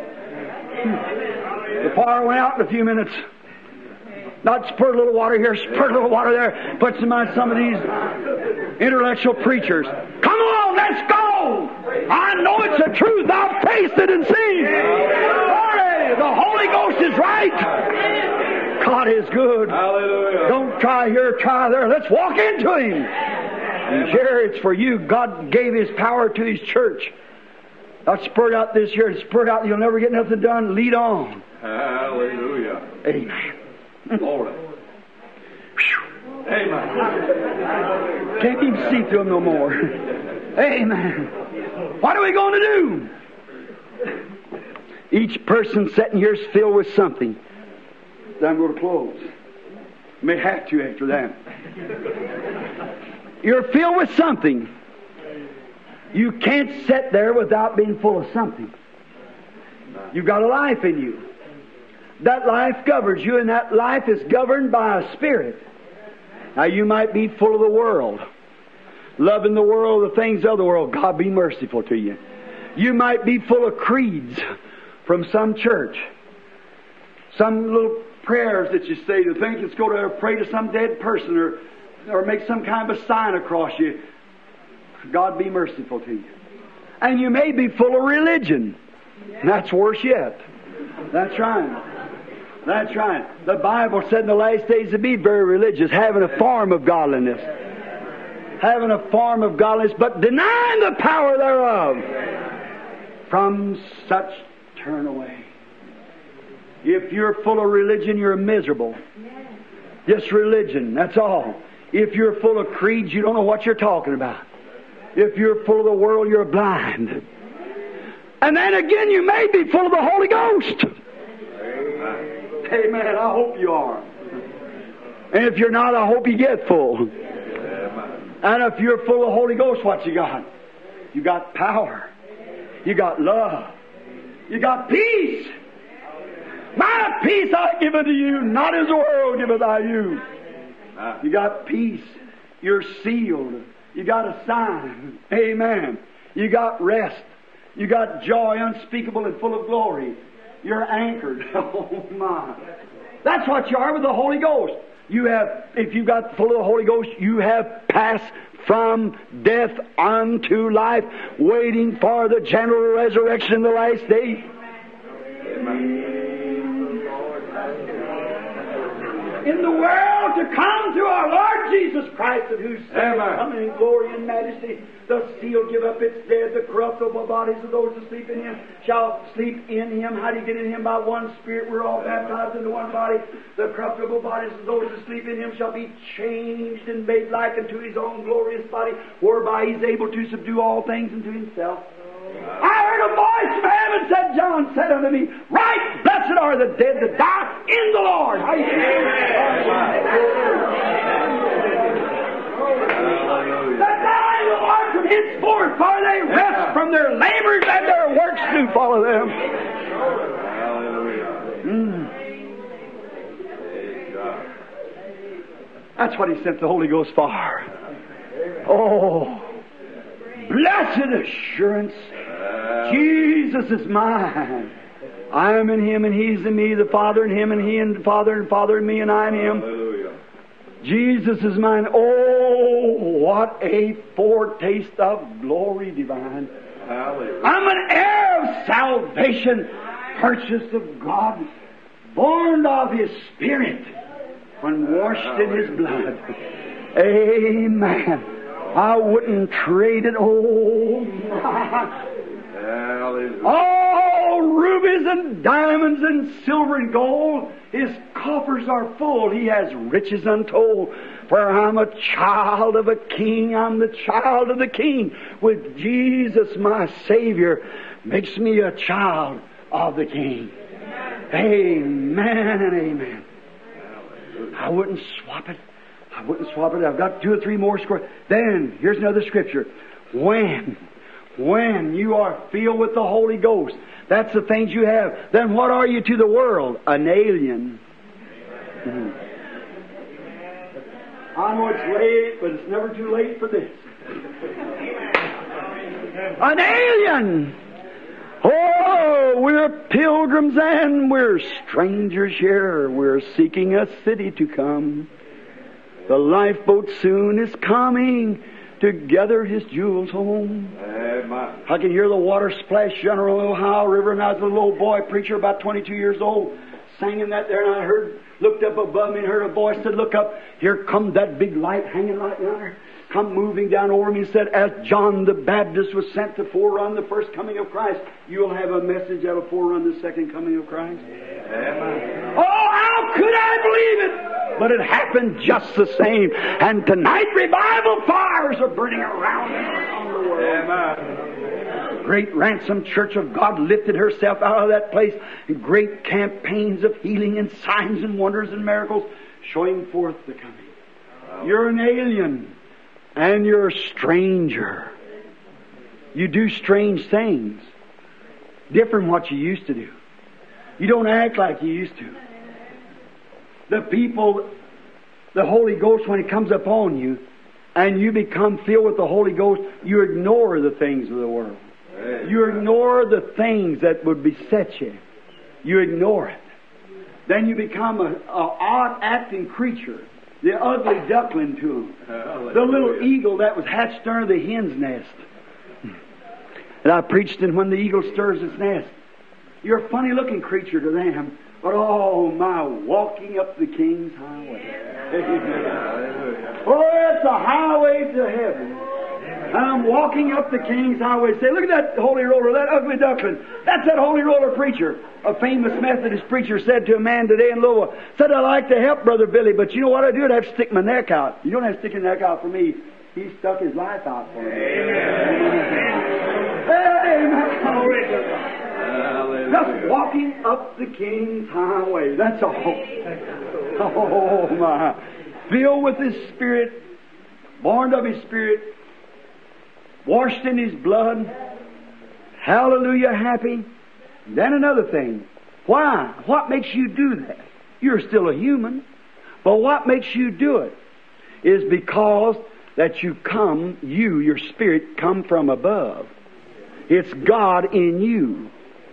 it. The fire went out in a few minutes. Not spurt a little water here, spurt a little water there. Puts in mind some of these intellectual preachers. Come on, let's go! I know it's the truth. I've tasted and seen. Glory! The Holy Ghost is right. God is good. Hallelujah. Don't try here, try there. Let's walk into Him. And here it's for you. God gave His power to His church. I'll spurt out this year and spurt out. You'll never get nothing done. Lead on. Hallelujah. Amen. Glory. Amen. Can't even see through them no more. Amen. What are we going to do? Each person sitting here is filled with something. Then I'm going to close. May have to after that. You're filled with something. You can't sit there without being full of something. You've got a life in you. That life governs you, and that life is governed by a spirit. Now you might be full of the world, loving the world, the things of the world. God be merciful to you. You might be full of creeds from some church, some little prayers that you say to think it's go to pray to some dead person or or make some kind of a sign across you. God be merciful to you. And you may be full of religion. That's worse yet. That's right. That's right. The Bible said in the last days to be very religious, having a form of godliness. Having a form of godliness, but denying the power thereof. From such turn away. If you're full of religion, you're miserable. Just religion, that's all. If you're full of creeds, you don't know what you're talking about. If you're full of the world, you're blind. And then again, you may be full of the Holy Ghost. Amen. I hope you are. And if you're not, I hope you get full. And if you're full of the Holy Ghost, what you got? You got power. You got love. You got peace. My peace I give unto you, not as the world giveth I you. You got peace. You're sealed. You got a sign. Amen. You got rest. You got joy unspeakable and full of glory. You're anchored. Oh my. That's what you are with the Holy Ghost. You have, if you got full of the Holy Ghost, you have passed from death unto life, waiting for the general resurrection in the last day. In the world to come through our Lord Jesus Christ, of whose second Amen. coming in glory and majesty. The seal give up its dead, the corruptible bodies of those who sleep in Him shall sleep in Him. How do you get in Him? By one Spirit. We're all baptized into one body. The corruptible bodies of those who sleep in Him shall be changed and made like unto His own glorious body, whereby He's able to subdue all things unto Himself. I heard a voice from heaven said, John said unto me, right, blessed are the dead that die in the Lord. How you that die in the Lord from henceforth, for they rest from their labors and their works do follow them. Mm. That's what He sent the Holy Ghost for. Oh, blessed assurance, Jesus is mine. I am in Him and He's in me, the Father in Him and He and the Father and Father in me and I in Him. Hallelujah. Jesus is mine. Oh, what a foretaste of glory divine. Hallelujah. I'm an heir of salvation, purchased of God, born of His Spirit, when washed in His blood. Amen. I wouldn't trade it. Oh, my. Hallelujah. All rubies and diamonds and silver and gold. His coffers are full. He has riches untold. For I'm a child of a king. I'm the child of the king. With Jesus, my Savior, makes me a child of the king. Amen and amen. I wouldn't swap it. I wouldn't swap it. I've got two or three more squares. Then, here's another scripture. When, when you are filled with the Holy Ghost, that's the things you have. Then what are you to the world? An alien. Mm. I know it's late, but it's never too late for this. An alien. Oh, we're pilgrims and we're strangers here. We're seeking a city to come. The lifeboat soon is coming to gather his jewels home. Amen. I can hear the water splash down on the Ohio River, and I was a little boy preacher, about twenty-two years old, singing that there, and I heard, looked up above me and heard a voice said, look up, here comes that big light hanging right there. Come moving down over me and said, as John the Baptist was sent to forerun the first coming of Christ, you'll have a message that'll forerun the second coming of Christ. Amen. Oh, how could I believe it? But it happened just the same. And tonight revival fires are burning around and around the world. Amen. Great Ransom Church of God lifted herself out of that place. And great campaigns of healing and signs and wonders and miracles showing forth the coming. You're an alien. And you're a stranger. You do strange things. Different from what you used to do. You don't act like you used to. The people, the Holy Ghost, when it comes upon you, and you become filled with the Holy Ghost, you ignore the things of the world. Amen. You ignore the things that would beset you. You ignore it. Then you become an odd acting creature. The ugly duckling to them. Hallelujah. The little eagle that was hatched under the hen's nest. And I preached in when the eagle stirs its nest. You're a funny looking creature to them. But oh my, walking up the King's highway. Hallelujah. Oh, it's a highway to heaven. And I'm walking up the King's highway. Say, look at that holy roller, that ugly duckling. That's that holy roller preacher. A famous Methodist preacher said to a man today in Louisville, said, I'd like to help Brother Billy, but you know what I do? I'd have to stick my neck out. You don't have to stick your neck out for me. He stuck his life out for me. Amen. Hallelujah. Just walking up the King's highway. That's all. Oh my. Filled with His Spirit, born of His Spirit, washed in His blood. Hallelujah, happy. Then another thing. Why? What makes you do that? You're still a human. But what makes you do it is because that you come, you, your spirit, come from above. It's God in you.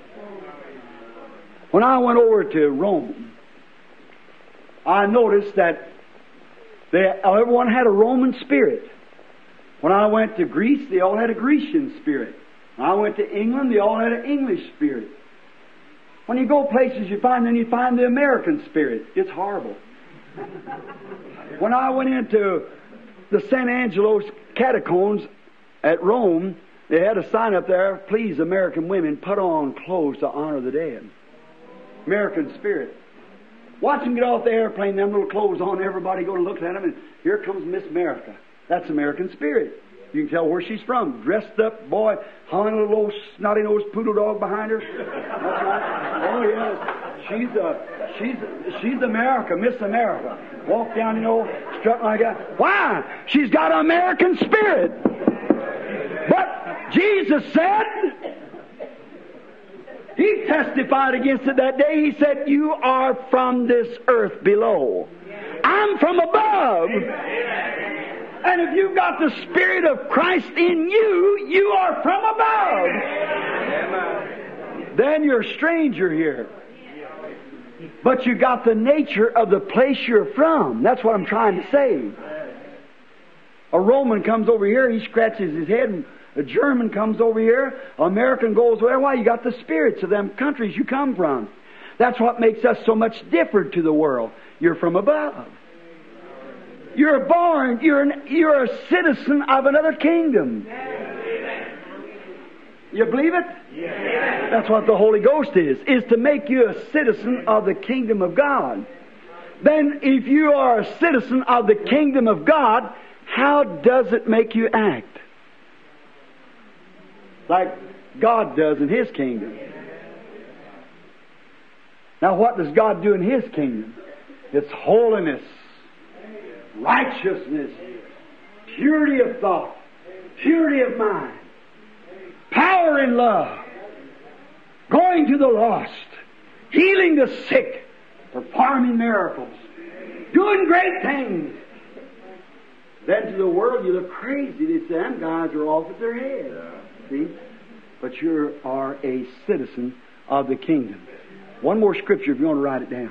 When I went over to Rome, I noticed that they, everyone had a Roman spirit. When I went to Greece, they all had a Grecian spirit. When I went to England, they all had an English spirit. When you go places, you find then you find the American spirit. It's horrible. When I went into the San Angelo's catacombs at Rome, they had a sign up there, please American women, put on clothes to honor the dead. American spirit. Watch them get off the airplane, them little clothes on, everybody go to look at them, and here comes Miss America. That's American spirit. You can tell where she's from. Dressed up, boy, hauling a little old snotty-nosed poodle dog behind her. That's right. Oh, yes. She's a, she's, she's America, Miss America. Walk down, you know, strut like that. Why? She's got an American spirit. But Jesus said, He testified against it that day. He said, you are from this earth below. I'm from above. And if you've got the Spirit of Christ in you, you are from above. Then you're a stranger here. But you got the nature of the place you're from. That's what I'm trying to say. A Roman comes over here, he scratches his head, and a German comes over here, an American goes there. Why? You got the spirits of them countries you come from. That's what makes us so much different to the world. You're from above. You're born, you're, an, you're a citizen of another kingdom. You believe it? That's what the Holy Ghost is, is to make you a citizen of the kingdom of God. Then if you are a citizen of the kingdom of God, how does it make you act? Like God does in His kingdom. Now what does God do in His kingdom? It's holiness, righteousness, purity of thought, purity of mind, power in love, going to the lost, healing the sick, performing miracles, doing great things. Then to the world you look crazy. They say, them guys are off at their head. See? But you are a citizen of the kingdom. One more scripture if you want to write it down.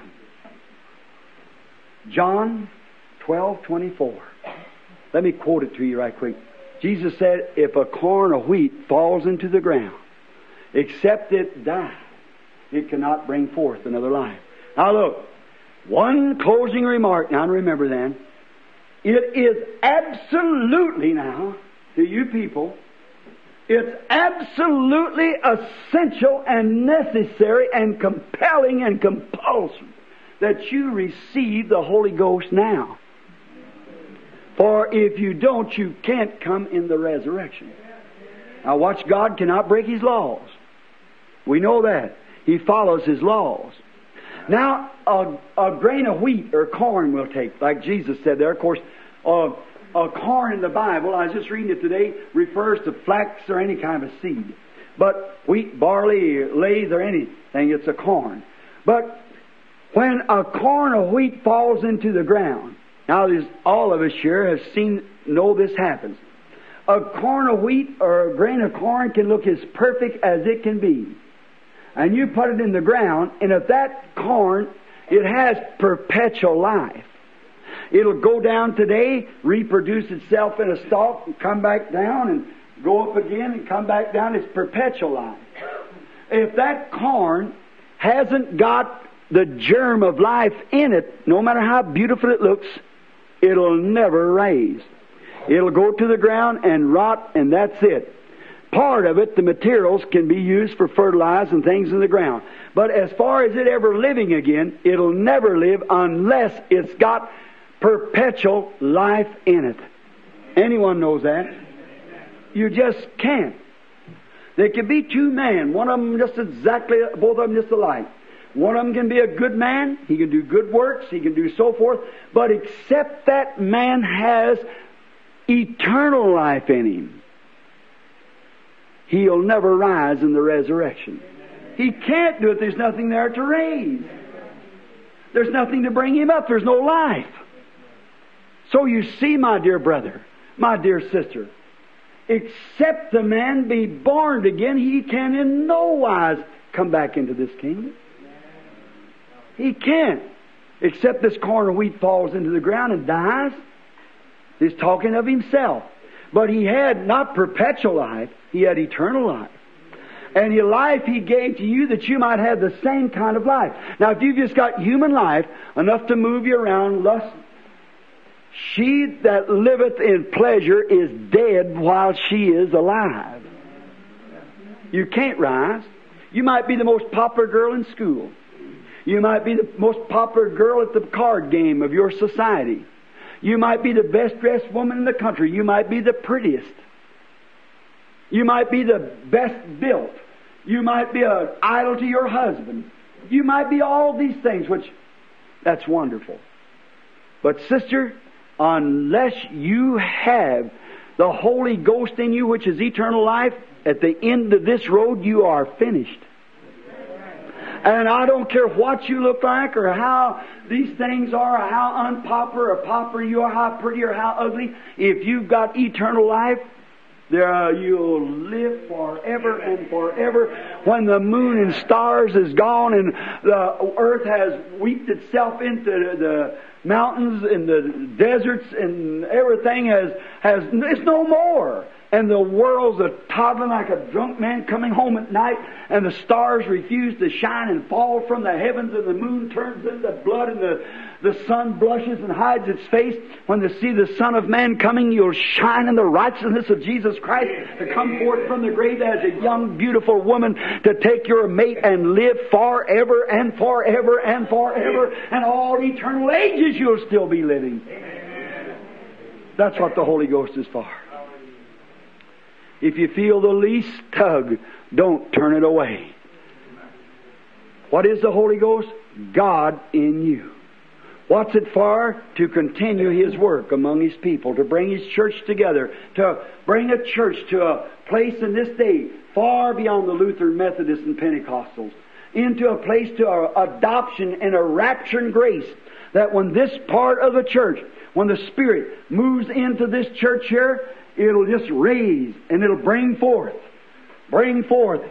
John twelve twenty-four. Let me quote it to you right quick. Jesus said, if a corn of wheat falls into the ground, except it die, it cannot bring forth another life. Now look, one closing remark. Now remember then, it is absolutely now, to you people, it's absolutely essential and necessary and compelling and compulsory that you receive the Holy Ghost now. For if you don't, you can't come in the resurrection. Now watch, God cannot break His laws. We know that. He follows His laws. Now, a, a grain of wheat or corn will take, like Jesus said there. Of course, uh, a corn in the Bible, I was just reading it today, refers to flax or any kind of seed. But wheat, barley, maize, or anything, it's a corn. But when a corn of wheat falls into the ground, now there's, all of us here have seen, know this happens. A corn of wheat or a grain of corn can look as perfect as it can be. And you put it in the ground, and if that corn, it has perpetual life. It'll go down today, reproduce itself in a stalk, and come back down, and go up again, and come back down. It's perpetual life. If that corn hasn't got the germ of life in it, no matter how beautiful it looks, it'll never raise. It'll go to the ground and rot, and that's it. Part of it, the materials, can be used for fertilizer and things in the ground. But as far as it ever living again, it'll never live unless it's got perpetual life in it. Anyone knows that? You just can't. There can be two men, one of them just exactly, both of them just alike. One of them can be a good man, he can do good works, he can do so forth, but except that man has eternal life in him, he'll never rise in the resurrection. He can't do it. There's nothing there to raise. There's nothing to bring him up. There's no life. So you see, my dear brother, my dear sister, except the man be born again, he can in no wise come back into this kingdom. He can't. Except this corn of wheat falls into the ground and dies. He's talking of himself. But he had not perpetual life, he had eternal life. And your life He gave to you that you might have the same kind of life. Now, if you've just got human life, enough to move you around, lust, she that liveth in pleasure is dead while she is alive. You can't rise. You might be the most popular girl in school. You might be the most popular girl at the card game of your society. You might be the best dressed woman in the country. You might be the prettiest. You might be the best built. You might be an idol to your husband. You might be all these things, which, that's wonderful. But sister, unless you have the Holy Ghost in you, which is eternal life, at the end of this road you are finished. And I don't care what you look like or how these things are, or how unpopular or popular you are, how pretty or how ugly. If you've got eternal life, there you'll live forever and forever. When the moon and stars is gone and the earth has weeped itself into the mountains and the deserts and everything has, has it's no more. And the world's a toddling like a drunk man coming home at night, and the stars refuse to shine and fall from the heavens, and the moon turns into blood, and the, the sun blushes and hides its face. When they see the Son of Man coming, you'll shine in the righteousness of Jesus Christ to come forth from the grave as a young, beautiful woman to take your mate and live forever and forever and forever, and all eternal ages you'll still be living. That's what the Holy Ghost is for. If you feel the least tug, don't turn it away. What is the Holy Ghost? God in you. What's it for? To continue His work among His people, to bring His church together, to bring a church to a place in this day far beyond the Lutheran, Methodist, and Pentecostals, into a place to a adoption and a rapture and grace, that when this part of the church, when the Spirit moves into this church here, it'll just raise and it'll bring forth, bring forth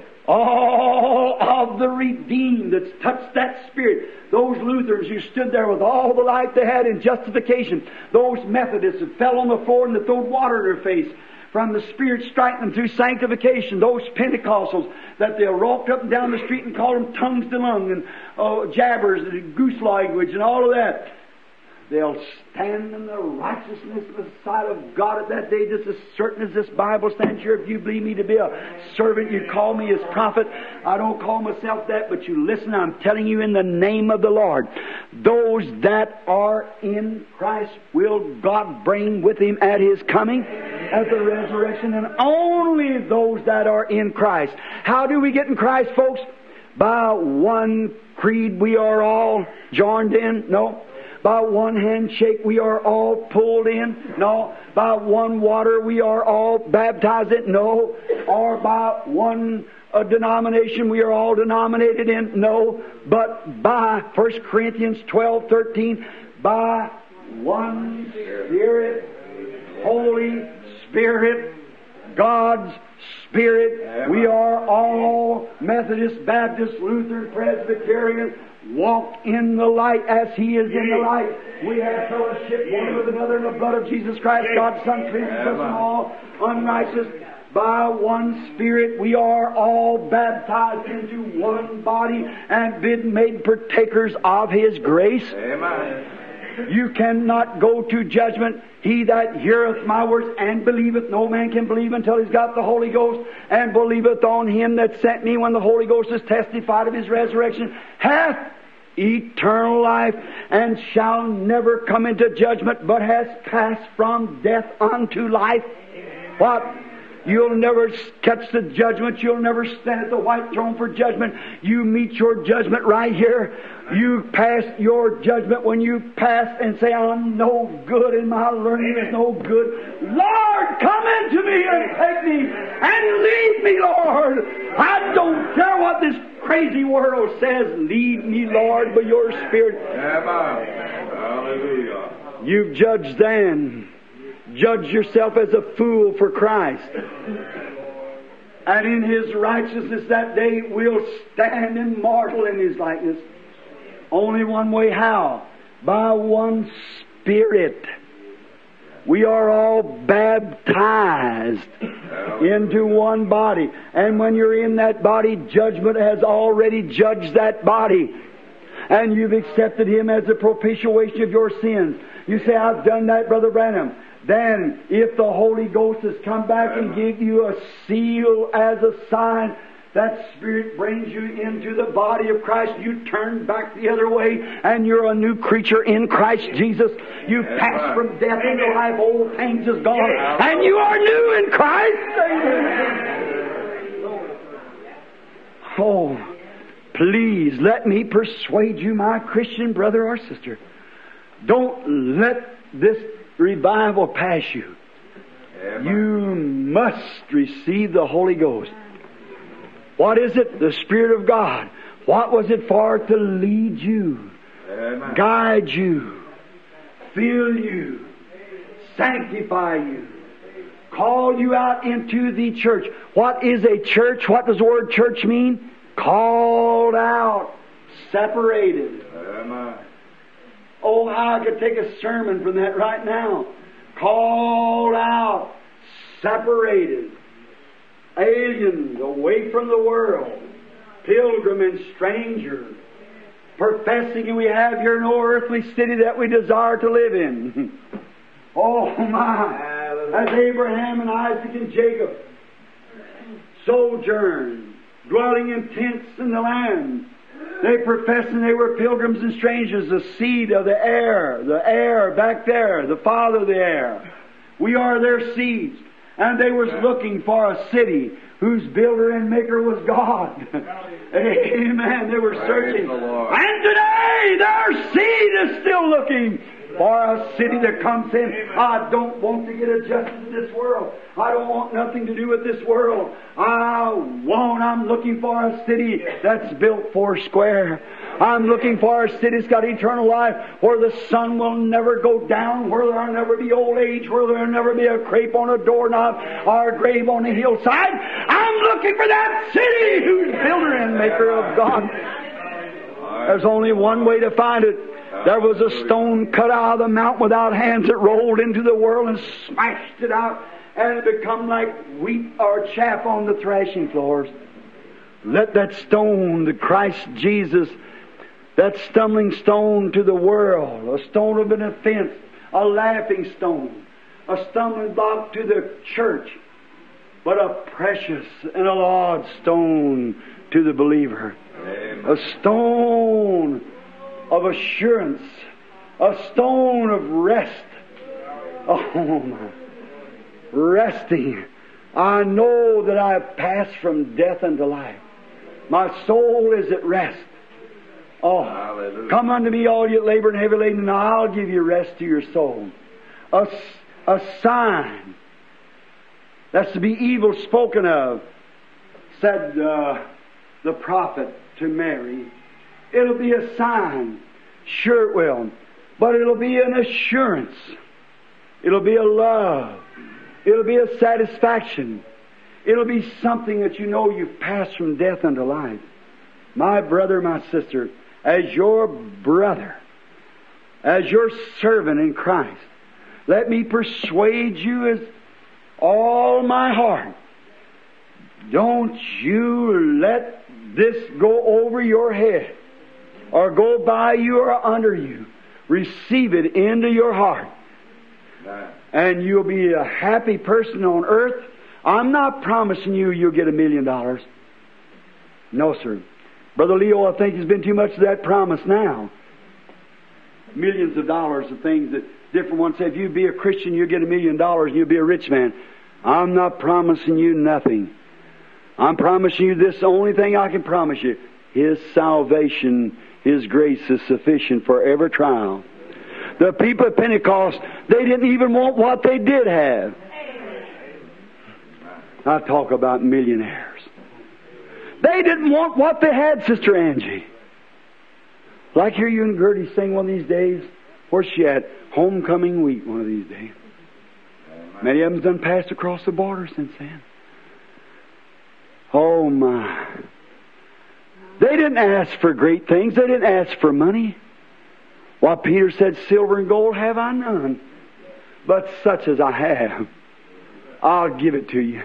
all of the redeemed that's touched that Spirit. Those Lutherans who stood there with all the life they had in justification. Those Methodists who fell on the floor and they throwed water in their face from the Spirit striking them through sanctification. Those Pentecostals that they walked up and down the street and called them tongues de lung and uh, jabbers and goose language and all of that. They'll stand in the righteousness of the sight of God at that day, just as certain as this Bible stands here. If you believe me to be a servant, you call me as prophet. I don't call myself that, but you listen, I'm telling you in the name of the Lord. Those that are in Christ will God bring with Him at His coming, at the resurrection, and only those that are in Christ. How do we get in Christ, folks? By one creed we are all joined in? No. By one handshake we are all pulled in? No. By one water we are all baptized in? No. Or by one uh, denomination we are all denominated in? No. But by First Corinthians twelve thirteen, by one Spirit, Holy Spirit, God's Spirit, we are all Methodist, Baptist, Lutheran, Presbyterian, walk in the light as He is in the light. We have fellowship one with another in the blood of Jesus Christ, God's Son, cleanses us from all unrighteousness. By one Spirit we are all baptized into one body and been made partakers of His grace. Amen. You cannot go to judgment. He that heareth my words and believeth, no man can believe until he's got the Holy Ghost, and believeth on Him that sent me, when the Holy Ghost is testified of His resurrection, hath eternal life, and shall never come into judgment, but has passed from death unto life. What? You'll never catch the judgment. You'll never stand at the white throne for judgment. You meet your judgment right here. You pass your judgment when you pass and say, I'm no good and my learning is no good. Lord, come into me and take me and lead me, Lord. I don't care what this crazy world says. Lead me, Lord, by your Spirit. Amen. Hallelujah. You've judged then. Judge yourself as a fool for Christ. And in His righteousness that day we'll stand immortal in His likeness. Only one way. How? By one Spirit. We are all baptized into one body. And when you're in that body, judgment has already judged that body. And you've accepted Him as a propitiation of your sins. You say, I've done that, Brother Branham. Then, if the Holy Ghost has come back and give you a seal as a sign, that Spirit brings you into the body of Christ. You turn back the other way, and you're a new creature in Christ Jesus. You've passed from death into life. Old things is gone, and you are new in Christ. Oh, please let me persuade you, my Christian brother or sister. Don't let this revival pass you. You must receive the Holy Ghost. What is it? The Spirit of God. What was it for? To lead you, Amen. Guide you, fill you, sanctify you, call you out into the church. What is a church? What does the word church mean? Called out, separated. Amen. Oh, how I could take a sermon from that right now. Called out, separated. Aliens away from the world, pilgrim and stranger, professing we have here no earthly city that we desire to live in. Oh my! As Abraham and Isaac and Jacob sojourned, dwelling in tents in the land, they professing they were pilgrims and strangers, the seed of the air, the air back there, the father of the air. We are their seeds. And they was looking for a city whose builder and maker was God. Amen. They were searching. And today their seed is still looking for a city that comes in. I don't want to get adjusted to this world. I don't want nothing to do with this world. I want, I'm looking for a city that's built four square. I'm looking for a city that's got eternal life, where the sun will never go down, where there'll never be old age, where there'll never be a crepe on a doorknob or a grave on a hillside. I'm looking for that city whose builder and maker of God. There's only one way to find it. There was a stone cut out of the mountain without hands that rolled into the world and smashed it out, and it become like wheat or chaff on the thrashing floors. Let that stone, the Christ Jesus, that stumbling stone to the world, a stone of an offense, a laughing stone, a stumbling block to the church, but a precious and a laud stone to the believer. Amen. A stone of assurance, a stone of rest. Oh my, resting. I know that I have passed from death unto life. My soul is at rest. Oh, hallelujah. Come unto me, all you labor and heavy laden, and I'll give you rest to your soul. A, a sign that's to be evil spoken of, said uh, the prophet to Mary. It'll be a sign. Sure it will. But it'll be an assurance. It'll be a love. It'll be a satisfaction. It'll be something that you know you've passed from death unto life. My brother, my sister, as your brother, as your servant in Christ, let me persuade you as all my heart. Don't you let this go over your head or go by you or under you. Receive it into your heart. And you'll be a happy person on earth. I'm not promising you you'll get a million dollars. No, sir. Brother Leo, I think there's been too much of that promise now. Millions of dollars of things that different ones say, if you be a Christian, you'll get a million dollars and you'll be a rich man. I'm not promising you nothing. I'm promising you this, the only thing I can promise you. His salvation, His grace is sufficient for every trial. The people at Pentecost, they didn't even want what they did have. I talk about millionaires. They didn't want what they had, Sister Angie. Like hear you and Gertie sing one of these days. Where's she at? Homecoming week one of these days. Many of them's done passed across the border since then. Oh my. They didn't ask for great things. They didn't ask for money. What Peter said, silver and gold have I none. But such as I have, I'll give it to you.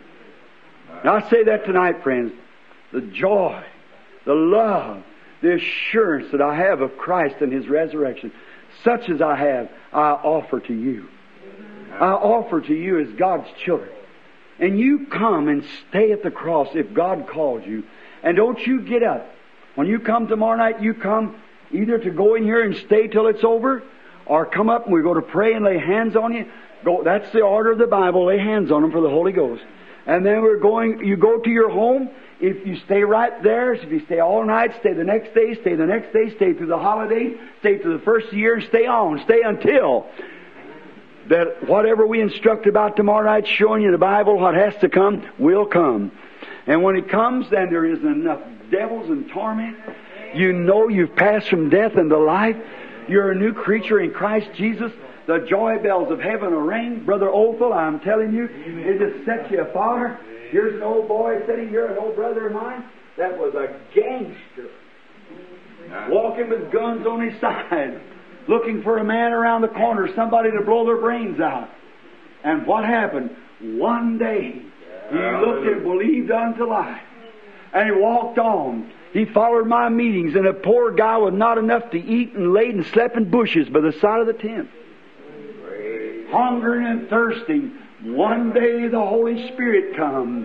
Now I say that tonight, friends. The joy, the love, the assurance that I have of Christ and His resurrection, such as I have, I offer to you. I offer to you as God's children. And you come and stay at the cross if God calls you. And don't you get up. When you come tomorrow night, you come either to go in here and stay till it's over, or come up and we go to pray and lay hands on you. Go, that's the order of the Bible. Lay hands on them for the Holy Ghost. And then we're going, you go to your home. If you stay right there, if you stay all night, stay the next day, stay the next day, stay through the holidays, stay through the first year, and stay on. Stay until that whatever we instruct about tomorrow night, showing you the Bible, what has to come, will come. And when it comes, then there isn't enough devils and torment. You know you've passed from death into life. You're a new creature in Christ Jesus. The joy bells of heaven will ring. Brother Ophel, I'm telling you, it just sets you afire. Here's an old boy sitting here, an old brother of mine, that was a gangster. Walking with guns on his side. Looking for a man around the corner, somebody to blow their brains out. And what happened? One day, he looked and believed unto life. And he walked on. He followed my meetings, and a poor guy with not enough to eat and laid and slept in bushes by the side of the tent. Hungering and thirsting. One day the Holy Spirit come.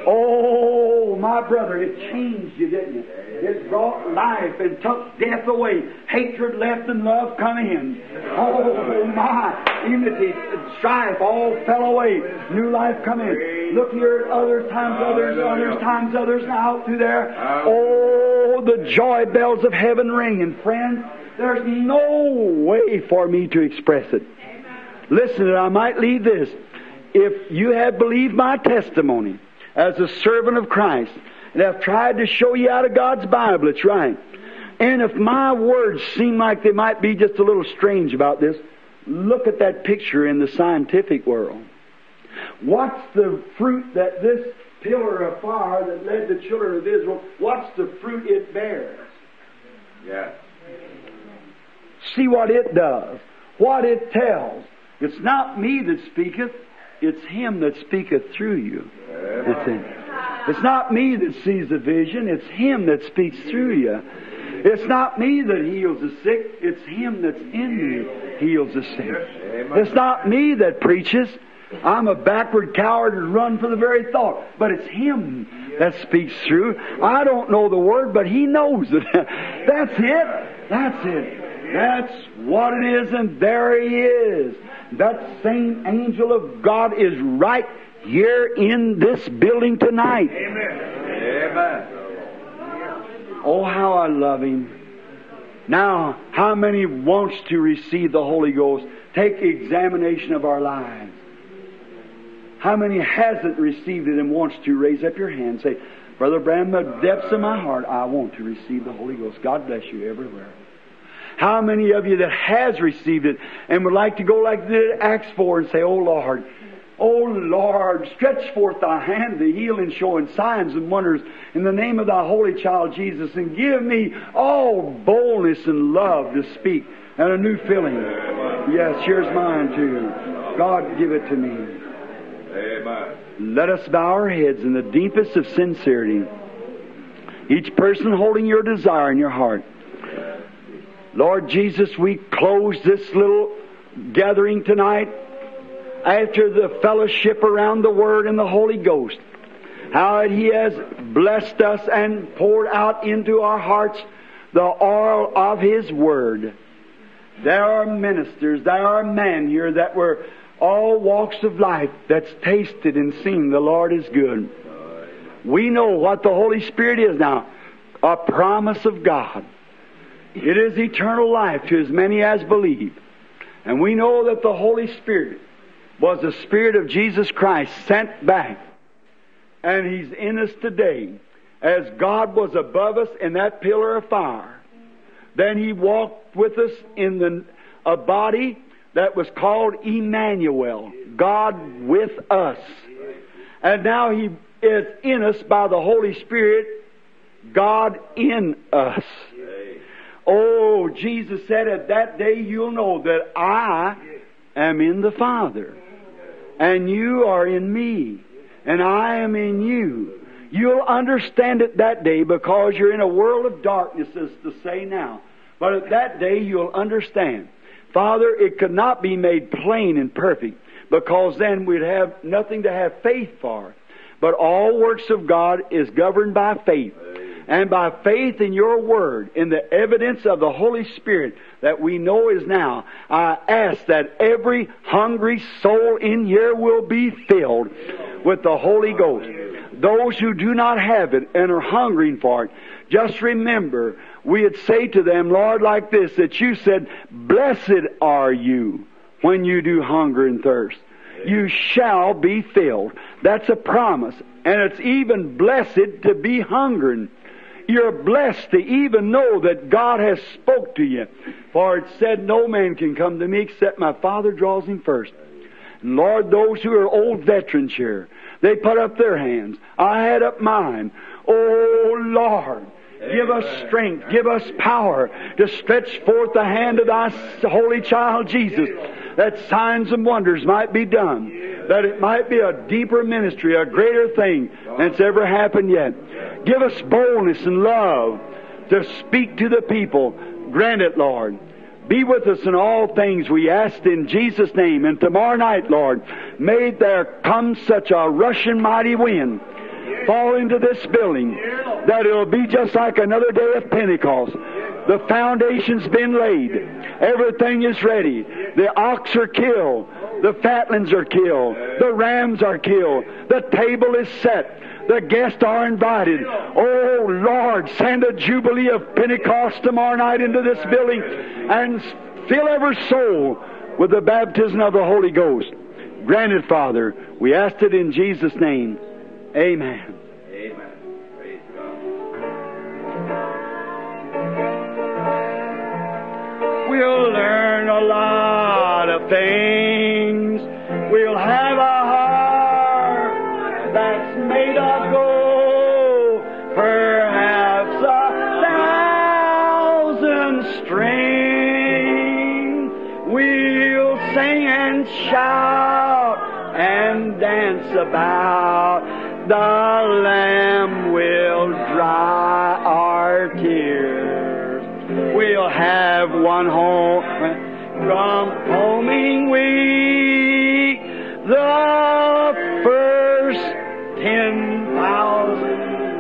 Oh, my brother, it changed you, didn't it? It brought life and took death away. Hatred left and love come in. Oh, my. Enmity, strife all fell away. New life come in. Look here, others times others, others times others, now through there. Oh, the joy bells of heaven ring. And friends, there's no way for me to express it. Listen, I might leave this. If you have believed my testimony as a servant of Christ, and have tried to show you out of God's Bible, it's right. And if my words seem like they might be just a little strange about this, look at that picture in the scientific world. What's the fruit that this pillar of fire that led the children of Israel, what's the fruit it bears? Yes. See what it does, what it tells. It's not me that speaketh, it's Him that speaketh through you. That's it. It's not me that sees the vision, it's Him that speaks through you. It's not me that heals the sick, it's Him that's in me heals the sick. It's not me that preaches. I'm a backward coward and run for the very thought. But it's Him that speaks through. I don't know the Word, but He knows it. That's it. That's it. That's what it is, and there He is. That same angel of God is right here in this building tonight. Amen. Amen. Oh, how I love Him. Now, how many wants to receive the Holy Ghost? Take the examination of our lives. How many hasn't received it and wants to? Raise up your hand and say, Brother Branham, the depths of my heart, I want to receive the Holy Ghost. God bless you everywhere. How many of you that has received it and would like to go like they did Acts four and say, Oh Lord, Oh Lord, stretch forth thy hand to heal and showing signs and wonders in the name of thy holy child Jesus, and give me all boldness and love to speak and a new filling. Yes, here's mine too. God, give it to me. Amen. Let us bow our heads in the deepest of sincerity. Each person holding your desire in your heart. Lord Jesus, we close this little gathering tonight after the fellowship around the Word and the Holy Ghost. How He has blessed us and poured out into our hearts the oil of His Word. There are ministers, there are men here that were all walks of life that's tasted and seen the Lord is good. We know what the Holy Spirit is now. A promise of God. It is eternal life to as many as believe. And we know that the Holy Spirit was the Spirit of Jesus Christ sent back. And He's in us today. As God was above us in that pillar of fire, then He walked with us in the, a body that was called Emmanuel, God with us. And now He is in us by the Holy Spirit, God in us. Oh, Jesus said, at that day you'll know that I am in the Father, and you are in me, and I am in you. You'll understand it that day because you're in a world of darkness, as to say now. But at that day you'll understand. Father, it could not be made plain and perfect, because then we'd have nothing to have faith for. But all works of God is governed by faith. And by faith in your Word, in the evidence of the Holy Spirit that we know is now, I ask that every hungry soul in here will be filled with the Holy Ghost. Those who do not have it and are hungering for it, just remember, we'd say to them, Lord, like this, that you said, blessed are you when you do hunger and thirst. You shall be filled. That's a promise. And it's even blessed to be hungering. You're blessed to even know that God has spoke to you. For it said, no man can come to me except my Father draws him first. And Lord, those who are old veterans here, they put up their hands. I had up mine. Oh, Lord, give us strength, give us power to stretch forth the hand of thy holy child Jesus, that signs and wonders might be done, that it might be a deeper ministry, a greater thing than's ever happened yet. Give us boldness and love to speak to the people. Grant it, Lord. Be with us in all things, we ask in Jesus' name. And tomorrow night, Lord, may there come such a rushing mighty wind fall into this building that it'll be just like another day of Pentecost. The foundation's been laid. Everything is ready. The ox are killed. The fatlings are killed. The rams are killed. The table is set. The guests are invited. Oh, Lord, send a jubilee of Pentecost tomorrow night into this building and fill every soul with the baptism of the Holy Ghost. Grant it, Father. We ask it in Jesus' name. Amen. Amen. Praise God. We'll learn a lot of things. We'll have a heart that's made of gold, perhaps a thousand strings. We'll sing and shout and dance about. The Lamb will dry our tears. We'll have one home from homing week, the first ten thousand.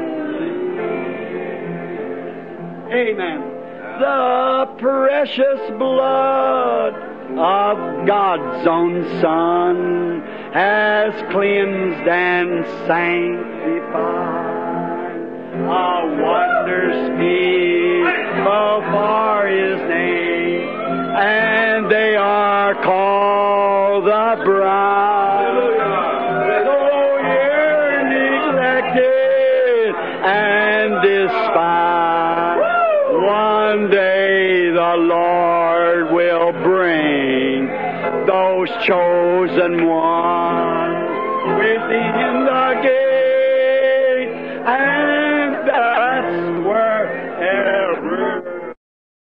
Amen. The precious blood of God's own Son has cleansed and sanctified. A wonder speak before His name, and they are called the bride. Though you're neglected and despised, one day the Lord will bring those chosen ones within the gate. And